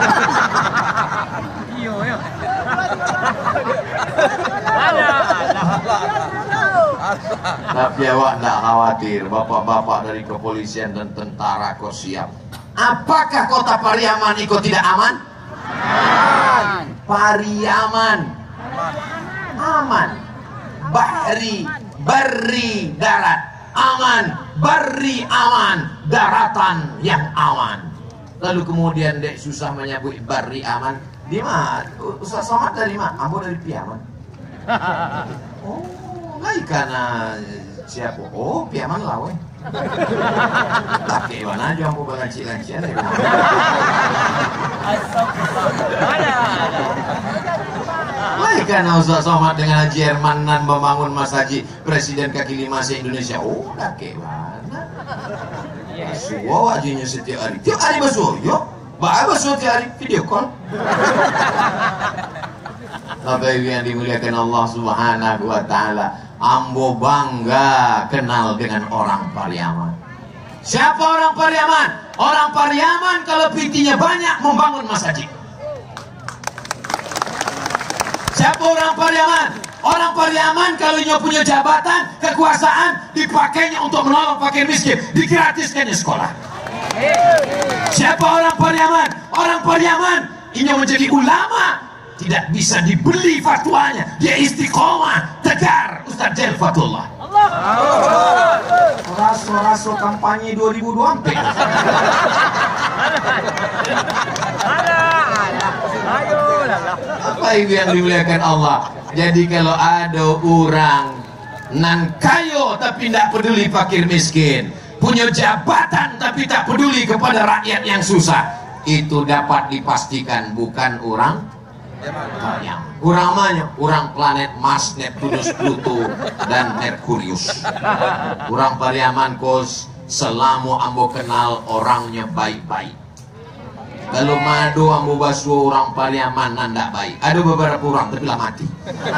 Iyo yo. Tapi awak tidak khawatir, bapak-bapak dari kepolisian dan tentara kau siap. Apakah Kota Pariaman ikut tidak aman? Aman. Pariaman aman. Bahri, barri, darat aman. Barri aman, daratan yang aman. Lalu kemudian dek susah menyebut barri aman. Di mana? Ustaz Somad dari mana? Ambo dari Piaman. Oh, lain karena siapa? Oh, Piaman lawe. Laki mana aja ambo balanci-lancian. Lain karena Ustaz Somad dengan Haji Hermanan membangun masjid Presiden kaki lima se-Indonesia. Oh, laki mana? Basuh wajinya setiap hari. Tiap hari basuh, yuk. Bapak basuh tiap hari video call. Bapak Ibu yang dimuliakan Allah Subhanahu wa taala, ambo bangga kenal dengan orang Pariaman. Siapa orang Pariaman? Orang Pariaman kalau pitinya banyak membangun masjid. Siapa orang Pariaman? Orang Pariaman kalau dia punya jabatan, kekuasaan, dipakainya untuk menolong fakir miskin, digratiskannya sekolah. Siapa orang Pariaman? Orang Pariaman ini menjadi ulama, tidak bisa dibeli fatwanya, dia istiqomah, tegar. Ustaz Jail Fatullah. Raso-raso kampanye dua ribu dua puluh empat. Apa ibu yang dimuliakan Allah? Jadi kalau ada orang nan kayo tapi tidak peduli fakir miskin, punya jabatan tapi tak peduli kepada rakyat yang susah, itu dapat dipastikan bukan orang Pariaman. Orang mana? Orang planet Mars, Neptunus, Pluto, dan Merkurius. Orang Pariaman kos selama ambo kenal orangnya baik-baik. Kalau madu ambo basuh orang Pariaman nanda baik. Ada beberapa orang tapi lah mati.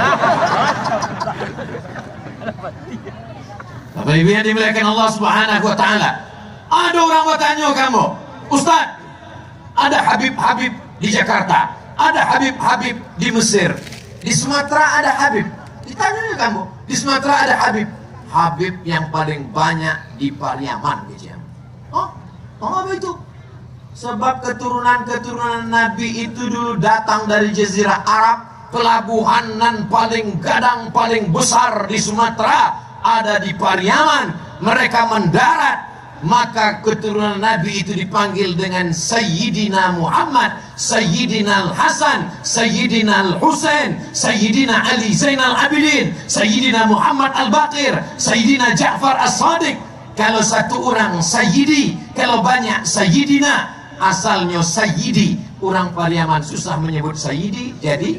Bapak Ibu yang dimuliakan Allah Subhanahu wa taala, ada orang bertanya kamu, Ustaz, ada Habib-Habib di Jakarta, ada Habib-Habib di Mesir, di Sumatera ada Habib. Ditanya kamu, di Sumatera ada Habib. Habib yang paling banyak di Pariaman, gitu. Oh, oh apa itu? Sebab keturunan-keturunan Nabi itu dulu datang dari Jazirah Arab. Pelabuhan nan paling gadang, paling besar di Sumatera ada di Pariaman. Mereka mendarat, maka keturunan Nabi itu dipanggil dengan Sayyidina Muhammad, Sayyidina Al-Hasan, Sayyidina Al-Husain, Sayyidina Ali Zainal Abidin, Sayyidina Muhammad Al-Baqir, Sayyidina Ja'far As-Sadiq. Kalau satu orang Sayyidi, kalau banyak Sayyidina, asalnya Sayyidi. Orang Pariaman susah menyebut Sayyidi, jadi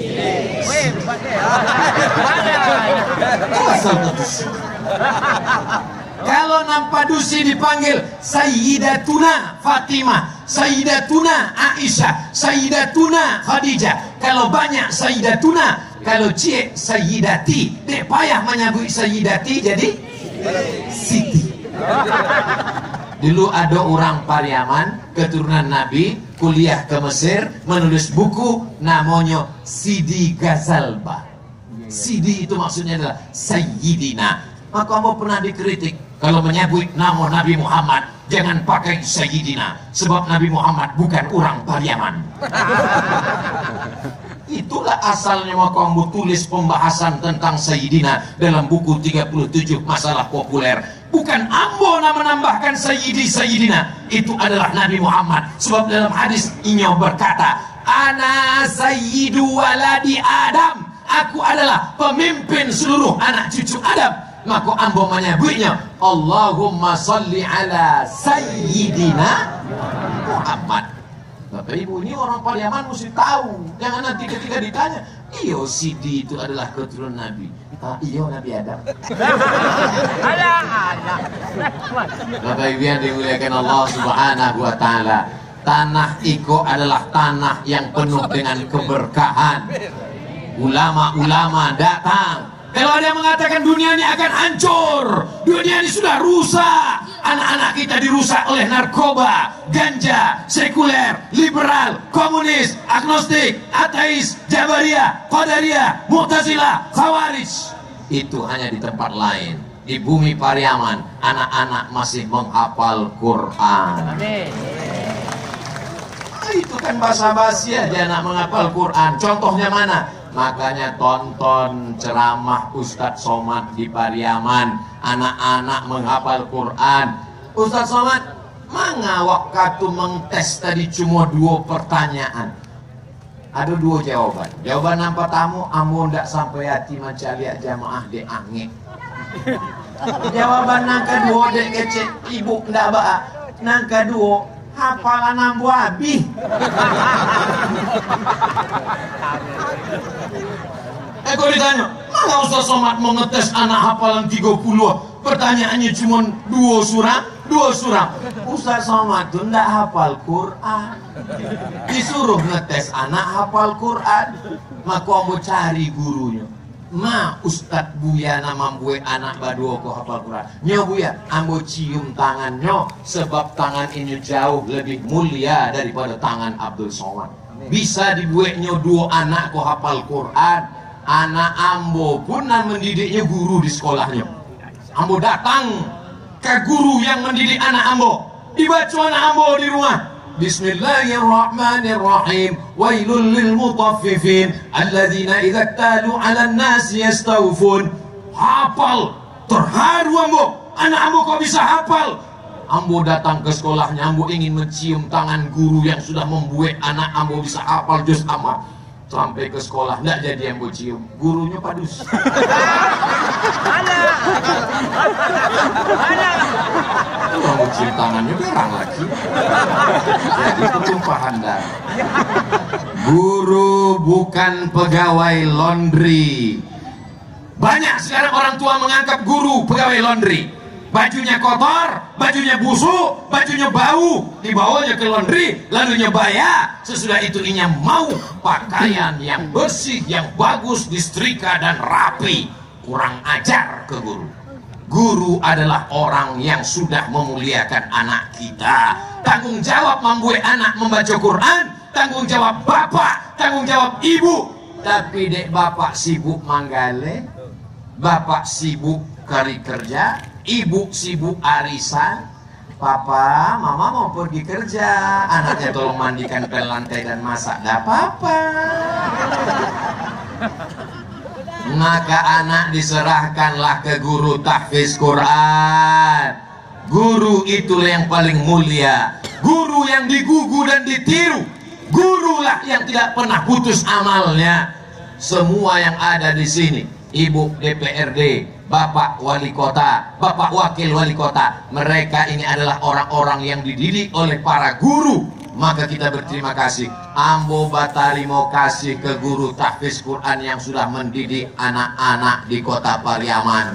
kalau Nampadusi dipanggil Sayyidatuna Fatimah, Sayyidatuna Aisyah, Sayyidatuna Khadijah. Kalau banyak Sayyidatuna, kalau cie Sayyidati, dek payah menyebut Sayyidati jadi Siti. Dulu ada orang Pariaman keturunan Nabi kuliah ke Mesir, menulis buku namanya Sidi Ghazalba. Sidi itu maksudnya adalah Sayyidina. Maka kamu pernah dikritik kalau menyebut nama Nabi Muhammad, jangan pakai Sayyidina, sebab Nabi Muhammad bukan orang Pariaman. Itulah asalnya maka kamu tulis pembahasan tentang Sayyidina dalam buku tiga puluh tujuh masalah populer. Bukan ambo nama menambahkan Sayyidi Sayyidina, itu adalah Nabi Muhammad. Sebab dalam hadis Inyo berkata, Ana Sayyidu waladi Adam, aku adalah pemimpin seluruh anak cucu Adam. Maka ambo menyebutnya Allahumma salli ala Sayyidina Muhammad. Bapak Ibu, ini orang Pariaman mesti tahu. Jangan nanti ketika ditanya, iyo Sidi itu adalah keturunan Nabi. Ah, iyo Nabi Adam. Bapak Ibu yang dimuliakan Allah Subhanahu wa Ta'ala, tanah Iko adalah tanah yang penuh dengan keberkahan. Ulama-ulama datang. Kalau ada yang mengatakan dunia ini akan hancur, dunia ini sudah rusak, anak-anak kita dirusak oleh narkoba, ganja, sekuler, liberal, komunis, agnostik, ateis, jabariyah, qadariyah, mu'tazilah, khawarij. Itu hanya di tempat lain. Di bumi Pariaman, anak-anak masih menghafal Quran. Nah, itu kan basa-basi aja anak menghafal Quran. Contohnya mana? Makanya tonton ceramah Ustadz Somad di Pariaman, anak-anak menghafal Quran. Ustadz Somad, manga waktu mengtes tadi cuma dua pertanyaan, ada dua jawaban. Jawaban yang pertama, amu ndak sampai hati mencari jamaah de angin. Jawaban yang kedua, dek kecil ibu ndak baa. Yang kedua, hafalan ambu habis. Eh kalau ditanya, mana Ustaz Somad mau ngetes anak hafalan tiga puluh? Pertanyaannya cuma dua surah, dua surah. Ustaz Somad itu ndak hafal Quran. Disuruh ngetes anak hafal Quran. Maka mau cari gurunya. Ma Ustadz Buya nama gue anak badua ko hafal Quran. Nyo Buya, ambo cium tangannya, sebab tangan ini jauh lebih mulia daripada tangan Abdul Somad. Bisa dibuatnya dua anak ko hafal Quran. Anak ambo pun mendidiknya guru di sekolahnya. Ambo datang ke guru yang mendidik anak ambo, dibaca anak ambo di rumah. Bismillahirrahmanirrahim. Wailul lil mutaffifin alladzina idza talu 'alan nasi yastawfun. Hafal, terharu ambo. Anak ambo kok bisa hafal? Ambo datang ke sekolahnya, ambo ingin mencium tangan guru yang sudah membuat anak ambo bisa hafal juz amma. Sampai ke sekolah, nggak jadi ambo cium. Gurunya padus. Ambo cium tangannya berang lagi. Jadi ketumpahan darah. Guru bukan pegawai laundry. Banyak sekarang orang tua menganggap guru pegawai laundry. Bajunya kotor, bajunya busuk, bajunya bau, dibawanya ke laundry, lalu nyebaya. Sesudah itu inya mau pakaian yang bersih, yang bagus, disetrika dan rapi. Kurang ajar ke guru. Guru adalah orang yang sudah memuliakan anak kita. Tanggung jawab membuat anak membaca Quran, tanggung jawab bapak, tanggung jawab ibu. Tapi dek bapak sibuk manggale, bapak sibuk cari kerja, ibu sibuk arisan. Papa, mama mau pergi kerja, anaknya tolong mandikan pel lantai dan masak. Gak apa-apa. Maka anak diserahkanlah ke guru tahfiz Quran. Guru itulah yang paling mulia, guru yang digugu dan ditiru, gurulah yang tidak pernah putus amalnya. Semua yang ada di sini, Ibu D P R D, Bapak Wali Kota, Bapak Wakil Wali Kota, mereka ini adalah orang-orang yang dididik oleh para guru. Maka kita berterima kasih. Ambo Batari mau kasih ke guru tahfiz Quran yang sudah mendidik anak-anak di Kota Pariaman.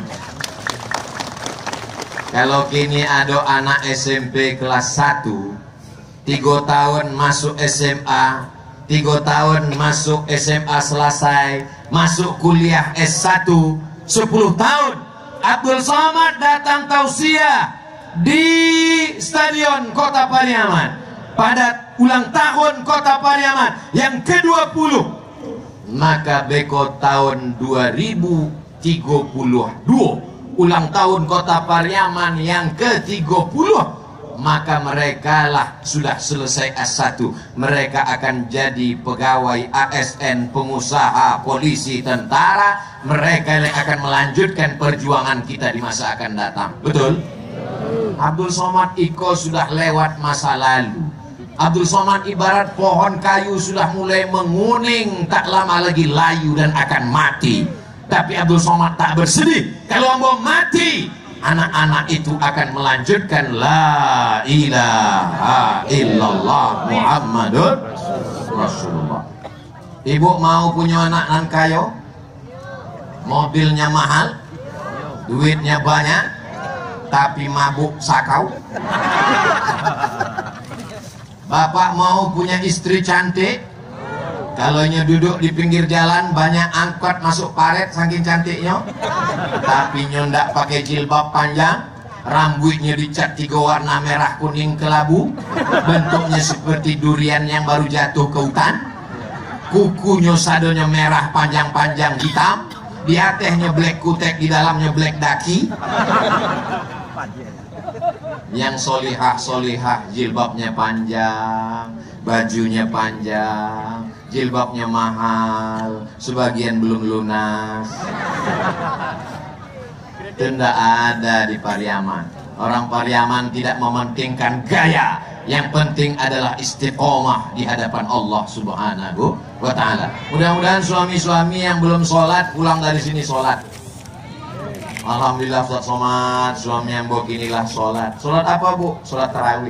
Kalau kini ada anak S M P kelas satu, tiga tahun masuk S M A, tiga tahun masuk S M A selesai, masuk kuliah S satu, sepuluh tahun. Abdul Somad datang tausiah di Stadion Kota Pariaman pada ulang tahun Kota Pariaman yang ke dua puluh. Maka beko tahun dua ribu tiga puluh dua, ulang tahun Kota Pariaman yang ke tiga puluh, maka mereka lah sudah selesai S satu. Mereka akan jadi pegawai A S N, pengusaha, polisi, tentara. Mereka yang akan melanjutkan perjuangan kita di masa akan datang. Betul? Abdul Somad Iko sudah lewat masa lalu. Abdul Somad ibarat pohon kayu sudah mulai menguning, tak lama lagi layu dan akan mati. Tapi Abdul Somad tak bersedih. Kalau ambo mati, anak-anak itu akan melanjutkan la ilaha illallah Muhammadur Rasulullah. Ibu mau punya anak nan kayo, mobilnya mahal, duitnya banyak, tapi mabuk sakau. Bapak mau punya istri cantik, kalau nya duduk di pinggir jalan banyak angkot masuk paret saking cantiknya, tapi nya ndak pakai jilbab panjang, rambutnya dicat tiga warna merah kuning kelabu, bentuknya seperti durian yang baru jatuh ke hutan, kukunya sadonya merah panjang-panjang hitam, di atasnya black kutek, di dalamnya black daki. Yang solihah solihah jilbabnya panjang, bajunya panjang, jilbabnya mahal, sebagian belum lunas. Tidak ada di Pariaman. Orang Pariaman tidak mementingkan gaya, yang penting adalah istiqomah di hadapan Allah Subhanahu wa Ta'ala. Mudah-mudahan suami-suami yang belum sholat pulang dari sini sholat. Alhamdulillah Ustaz Somad, suami yang bok inilah sholat. Sholat apa bu? Sholat tarawih.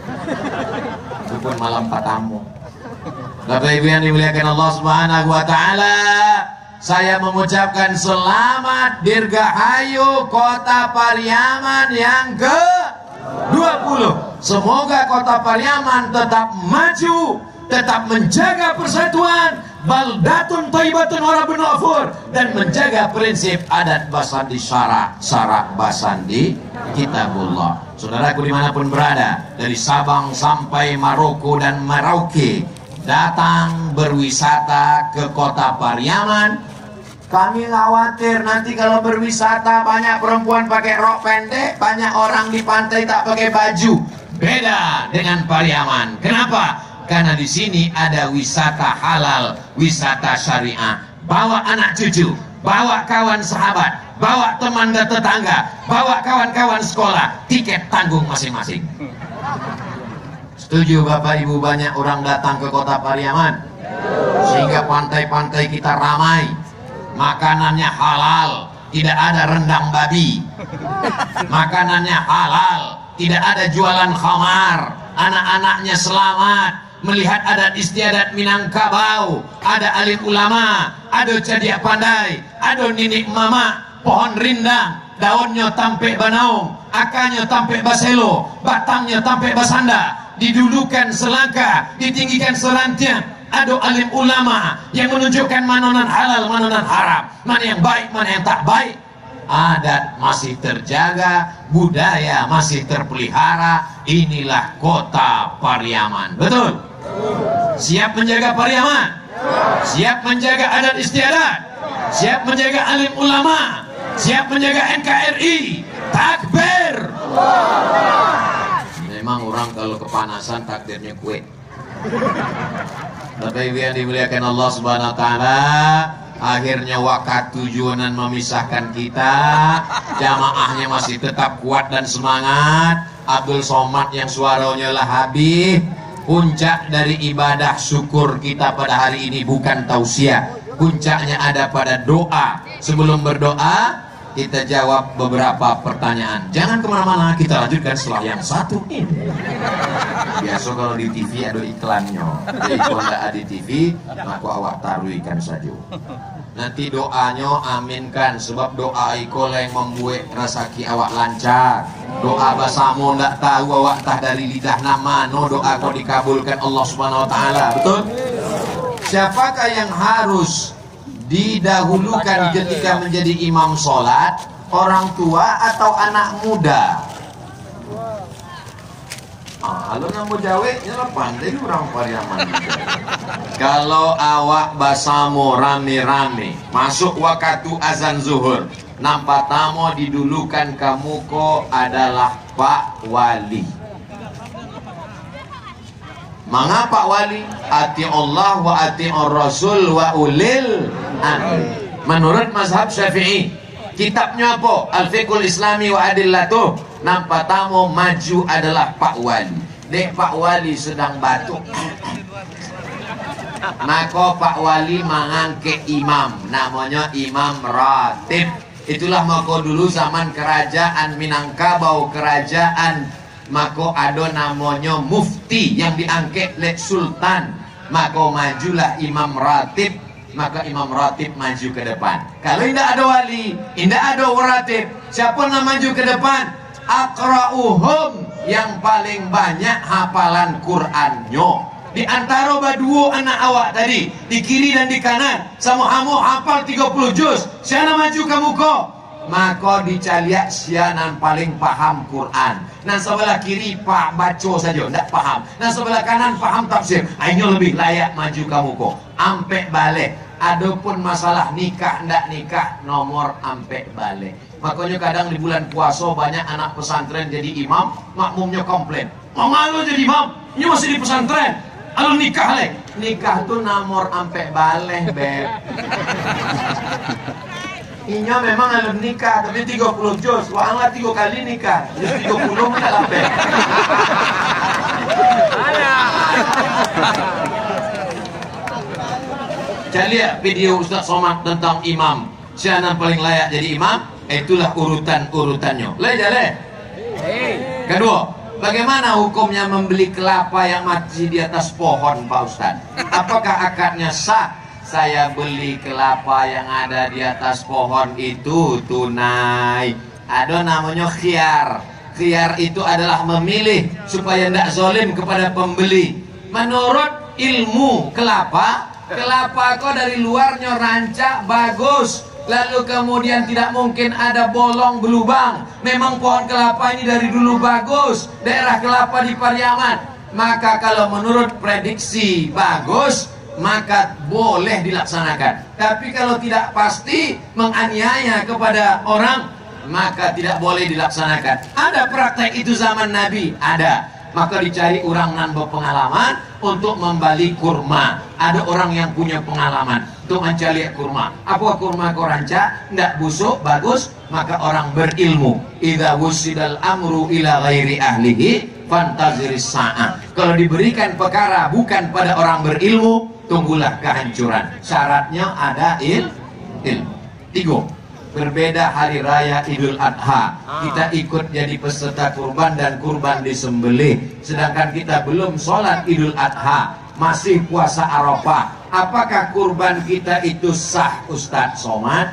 Itu pun malam patamu. Bapak Ibu yang dimuliakan Allah Subhanahu wa Ta'ala, saya mengucapkan selamat dirgahayu Kota Pariaman yang ke dua puluh. Semoga Kota Pariaman tetap maju, tetap menjaga persatuan, baldatun thayyibatun warabun ghafur, dan menjaga prinsip adat basandi syara, syara basandi kitabullah. Saudaraku dimanapun berada, dari Sabang sampai Maroko dan Merauke, datang berwisata ke Kota Pariaman. Kami khawatir nanti kalau berwisata banyak perempuan pakai rok pendek, banyak orang di pantai tak pakai baju. Beda dengan Pariaman. Kenapa? Karena di sini ada wisata halal, wisata syariah. Bawa anak cucu, bawa kawan sahabat, bawa teman dan tetangga, bawa kawan-kawan sekolah, tiket tanggung masing-masing. Setuju Bapak Ibu banyak orang datang ke Kota Pariaman, sehingga pantai-pantai kita ramai, makanannya halal, tidak ada rendang babi, makanannya halal, tidak ada jualan khamar, anak-anaknya selamat. Melihat adat istiadat Minangkabau, ada alim ulama, ada cadiak pandai, ada ninik mama, pohon rindang, daunnya tampe banaung, akanya tampe baselo, batangnya tampe basanda, didudukan selangkah, ditinggikan selantian. Ada alim ulama yang menunjukkan manonan halal, manonan haram, mana yang baik, mana yang tak baik. Adat masih terjaga, budaya masih terpelihara. Inilah Kota Pariaman. Betul? Siap menjaga Pariaman? Siap menjaga adat istiadat? Siap menjaga alim ulama? Siap menjaga N K R I? Takbir! Memang orang kalau kepanasan takdirnya kue. Bapak Ibu yang dimuliakan Allah Subhanahu wa Ta'ala, Akhirnya wakat tujuanan memisahkan kita. Jamaahnya masih tetap kuat dan semangat. Abdul Somad yang suaranya lah habis. Puncak dari ibadah syukur kita pada hari ini bukan tausiah. Puncaknya ada pada doa. Sebelum berdoa, kita jawab beberapa pertanyaan. Jangan kemana-mana, kita lanjutkan setelah yang satu ini. Biasa kalau di T V ada iklannya. Jadi kalau ada di T V, aku awak taruhkan saja. Nanti doanya aminkan, sebab doa iko yang membuat rezeki awak lancar. Doa basamu ndak tahu awak tah dari lidah nama, no doa kau dikabulkan Allah Subhanahu Wa Taala. Betul? Siapakah yang harus didahulukan ketika menjadi imam sholat, orang tua atau anak muda? Ah, kalau nama jawabnya lah pandai orang Pariaman. Kalau awak basamu rame-rame masuk waktu azan zuhur, nampak tamu didulukan kamu ko adalah Pak Wali. Mengapa wali? Ati Allah wa ati Rasul wa ulil amri. Menurut mazhab Syafi'i, kitabnya apa? Al-Fiqhul Islami wa Adillatuh. Nampak tamu maju adalah Pak Wali. Dek Pak Wali sedang batuk. Maka Pak Wali mengangkat imam, namanya Imam Ratib. Itulah maka dulu zaman kerajaan Minangkabau, kerajaan maka ada namanya mufti yang diangkat oleh sultan. Maka majulah Imam Ratib, maka Imam Ratib maju ke depan. Kalau tidak ada wali, tidak ada ratib, siapa yang maju ke depan? Aqra'uhum, yang paling banyak hafalan Qur'annya. Di antara berdua anak awak tadi, di kiri dan di kanan, sama kamu hafal tiga puluh juz, siapa maju kamu kok? Maka dicaliak sianan paling paham Quran. Nah sebelah kiri pak baca saja, tidak paham. Nah sebelah kanan paham tafsir. Ini lebih layak maju kamu kok. Ampe balik. Adapun masalah nikah ndak nikah, nomor ampe balik. Makanya kadang di bulan puasa banyak anak pesantren jadi imam, makmumnya komplain. Mau malu jadi imam? Ini masih di pesantren. Kalau nikah leh, nikah tuh nomor ampe balik beb. Inya memang alam nikah, tapi tiga puluh juz. Wah, enggak tiga kali nikah. Juz tiga puluh enggak lampe. Cari lihat video Ustaz Somad tentang imam. Siapa yang paling layak jadi imam? Itulah urutan-urutannya. Leh, leh. Kedua, bagaimana hukumnya membeli kelapa yang masih di atas pohon, Pak Ustaz? Apakah akadnya sah? Saya beli kelapa yang ada di atas pohon itu tunai. Ada namanya khiyar. Khiyar itu adalah memilih supaya tidak zalim kepada pembeli. Menurut ilmu kelapa, kelapa kok dari luarnya rancak bagus, lalu kemudian tidak mungkin ada bolong belubang. Memang pohon kelapa ini dari dulu bagus, daerah kelapa di Pariaman. Maka kalau menurut prediksi bagus, maka boleh dilaksanakan. Tapi kalau tidak pasti menganiaya kepada orang, maka tidak boleh dilaksanakan. Ada praktek itu zaman Nabi, ada. Maka dicari orang yang berpengalaman untuk membeli kurma. Ada orang yang punya pengalaman untuk mencari kurma. Apa kurma kau rancak? Tidak busuk, bagus, maka orang berilmu. Idza wusidal amru ila ghairi ahlihi fantaziris sa'ah. Kalau diberikan perkara bukan pada orang berilmu, tunggulah kehancuran. Syaratnya ada il, ilmu. Tiga, berbeda hari raya Idul Adha. Kita ikut jadi peserta kurban dan kurban disembelih. Sedangkan kita belum sholat Idul Adha, masih puasa Arafah. Apakah kurban kita itu sah, Ustadz Somad?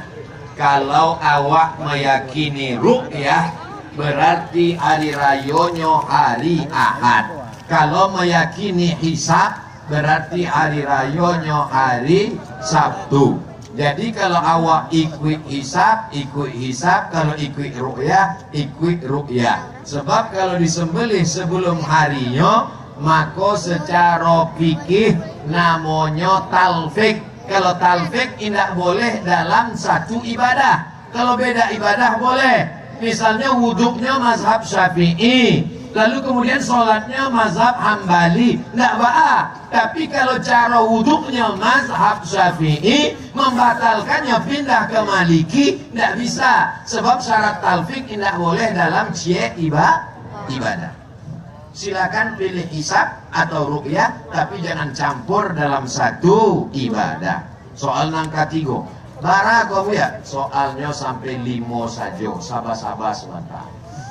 Kalau awak meyakini ru'yah, berarti hari rayanya hari Ahad. Kalau meyakini hisab, berarti hari rayanya hari Sabtu. Jadi kalau awak ikut hisab, ikut hisab. Kalau ikut ru'yah, ikut ru'yah. Sebab kalau disembelih sebelum harinya, maka secara fikih namanya talfik. Kalau talfik tidak boleh dalam satu ibadah. Kalau beda ibadah boleh. Misalnya wuduknya mazhab Syafi'i, lalu kemudian sholatnya mazhab Hambali, nggak ba'a. Tapi kalau cara wuduknya mazhab Syafi'i, membatalkannya pindah ke Maliki, nggak bisa. Sebab syarat talfik tidak boleh dalam cie ibadah. Silakan pilih hisab atau ruqyah, tapi jangan campur dalam satu ibadah. Soal nangka tigo, bara kamu ya, soalnya sampai limo saja, sabar-sabar sebentar.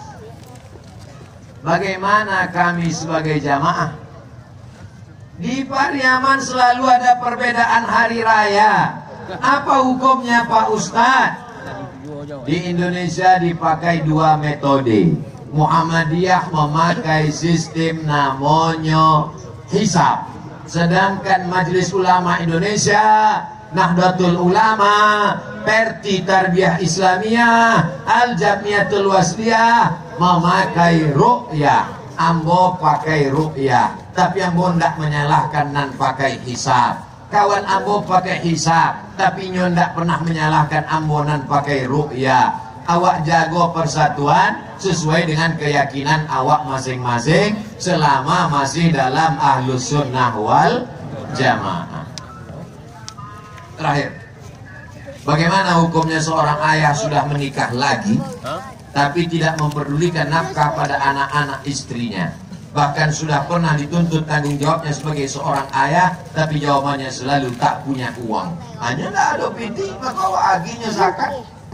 Bagaimana kami sebagai jamaah? Di Pariaman selalu ada perbedaan hari raya. Apa hukumnya Pak Ustadz? Di Indonesia dipakai dua metode. Muhammadiyah memakai sistem namanya hisab, sedangkan Majelis Ulama Indonesia, Nahdlatul Ulama, Perti Tarbiyah Islamiyah, Al-Jamiatul Wasliyah memakai ruqyah. Ambo pakai ruqyah, tapi ambo ndak menyalahkan nan pakai hisab. Kawan ambo pakai hisab, tapi nyo ndak pernah menyalahkan ambo nan pakai ruqyah. Awak jago persatuan sesuai dengan keyakinan awak masing-masing selama masih dalam ahlus sunnah wal jamaah. Terakhir, bagaimana hukumnya seorang ayah sudah menikah lagi tapi tidak memperdulikan nafkah pada anak-anak istrinya, bahkan sudah pernah dituntut tanggung jawabnya sebagai seorang ayah, tapi jawabannya selalu tak punya uang. Hanya tidak ada piti, maka aginya zakat.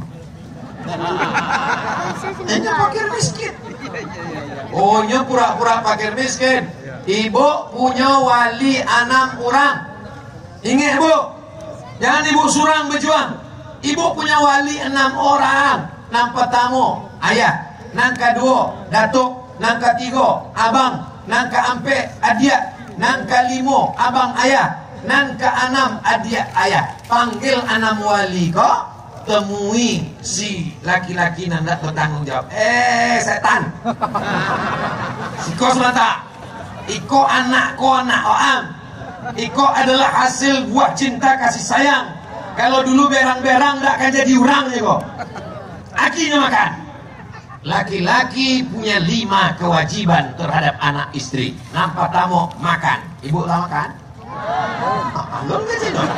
Hanya fakir miskin. Oh, nya pura-pura fakir miskin. Ibu punya wali enam orang. Ingat bu, jangan ibu surang berjuang. Ibu punya wali enam orang. Nang pertama ayah, nang kedua datuk, nang ketiga abang, nang keempat adik, nang kelima abang ayah, nang keenam adik ayah. Panggil enam wali kok, temui si laki-laki nanda bertanggung jawab. Eh setan, Iko semata, Iko anak ko anak oam, Iko adalah hasil buah cinta kasih sayang. Kalau dulu berang-berang ndak akan jadi orang Iko. Akinya makan. Laki-laki punya lima kewajiban terhadap anak istri. Nampak tamu makan. Ibu tak makan? Alun ke dong.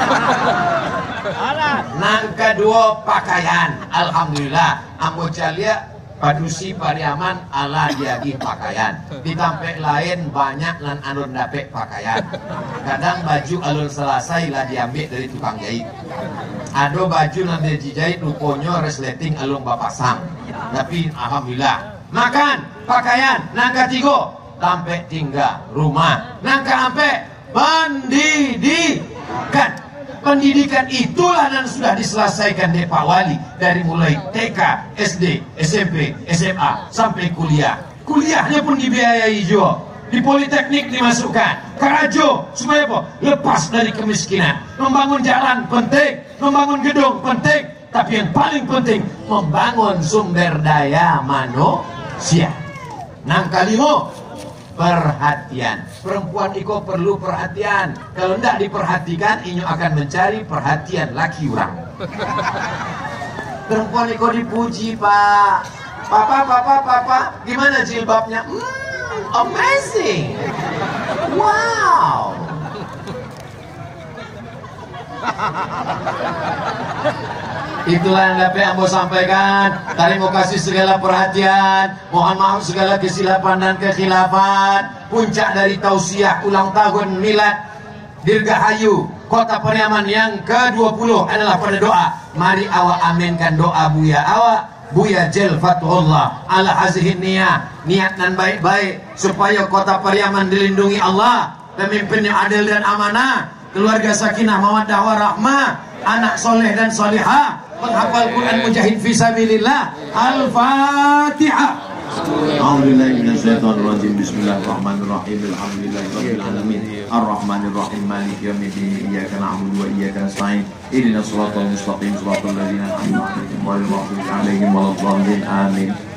Nang kedua pakaian. Alhamdulillah. Ambo calia padusi Pariaman ala diagi pakaian. Di tampek lain banyak lan alun dapek pakaian. Kadang baju alun selesai lah diambil dari tukang jahit. Ada baju nanti dijahit rupanya resleting alun bapasang. Tapi alhamdulillah. Makan, pakaian, nang ketiga tampek tinggal rumah. Nang keempat pendidikan. Pendidikan itulah yang sudah diselesaikan di Pak Wali dari mulai T K, S D, S M P, S M A sampai kuliah. Kuliahnya pun dibiayai juga. Di Politeknik dimasukkan. Karajo supaya apa? Lepas dari kemiskinan. Membangun jalan penting, membangun gedung penting, tapi yang paling penting membangun sumber daya manusia. Nang kalimo perhatian. Perempuan iko perlu perhatian. Kalau tidak diperhatikan, inyo akan mencari perhatian laki orang. Perempuan iko dipuji, Pak. Papa, papa, papa, gimana jilbabnya? Hmm, amazing. Wow. Itulah yang dapat Ambo sampaikan. Tadi mau kasih segala perhatian, mohon maaf segala kesilapan dan kekhilafan. Puncak dari tausiah ulang tahun milad Dirgahayu Kota Pariaman yang ke dua puluh adalah pada doa. Mari awak aminkan doa Buya awak, Buya Jel Fatullah ala hazihin niyah, niat dan baik-baik supaya Kota Pariaman dilindungi Allah, pemimpin yang adil dan amanah, keluarga sakinah mawaddah warahmah, anak soleh dan solihah, penghafal Quran mujahid fisabilillah. Al-Fatihah. A'udzubillahi minasyaitonir rajim. Bismillahirrahmanirrahim. Alhamdulillahirabbil alamin. Arrahmanir rahim. Maliki yaumiddin. Iyyaka na'budu wa iyyaka nasta'in. Ihdinas siratal mustaqim. Shiratal ladzina an'amta 'alaihim ghairil maghdubi 'alaihim waladdallin. Amin.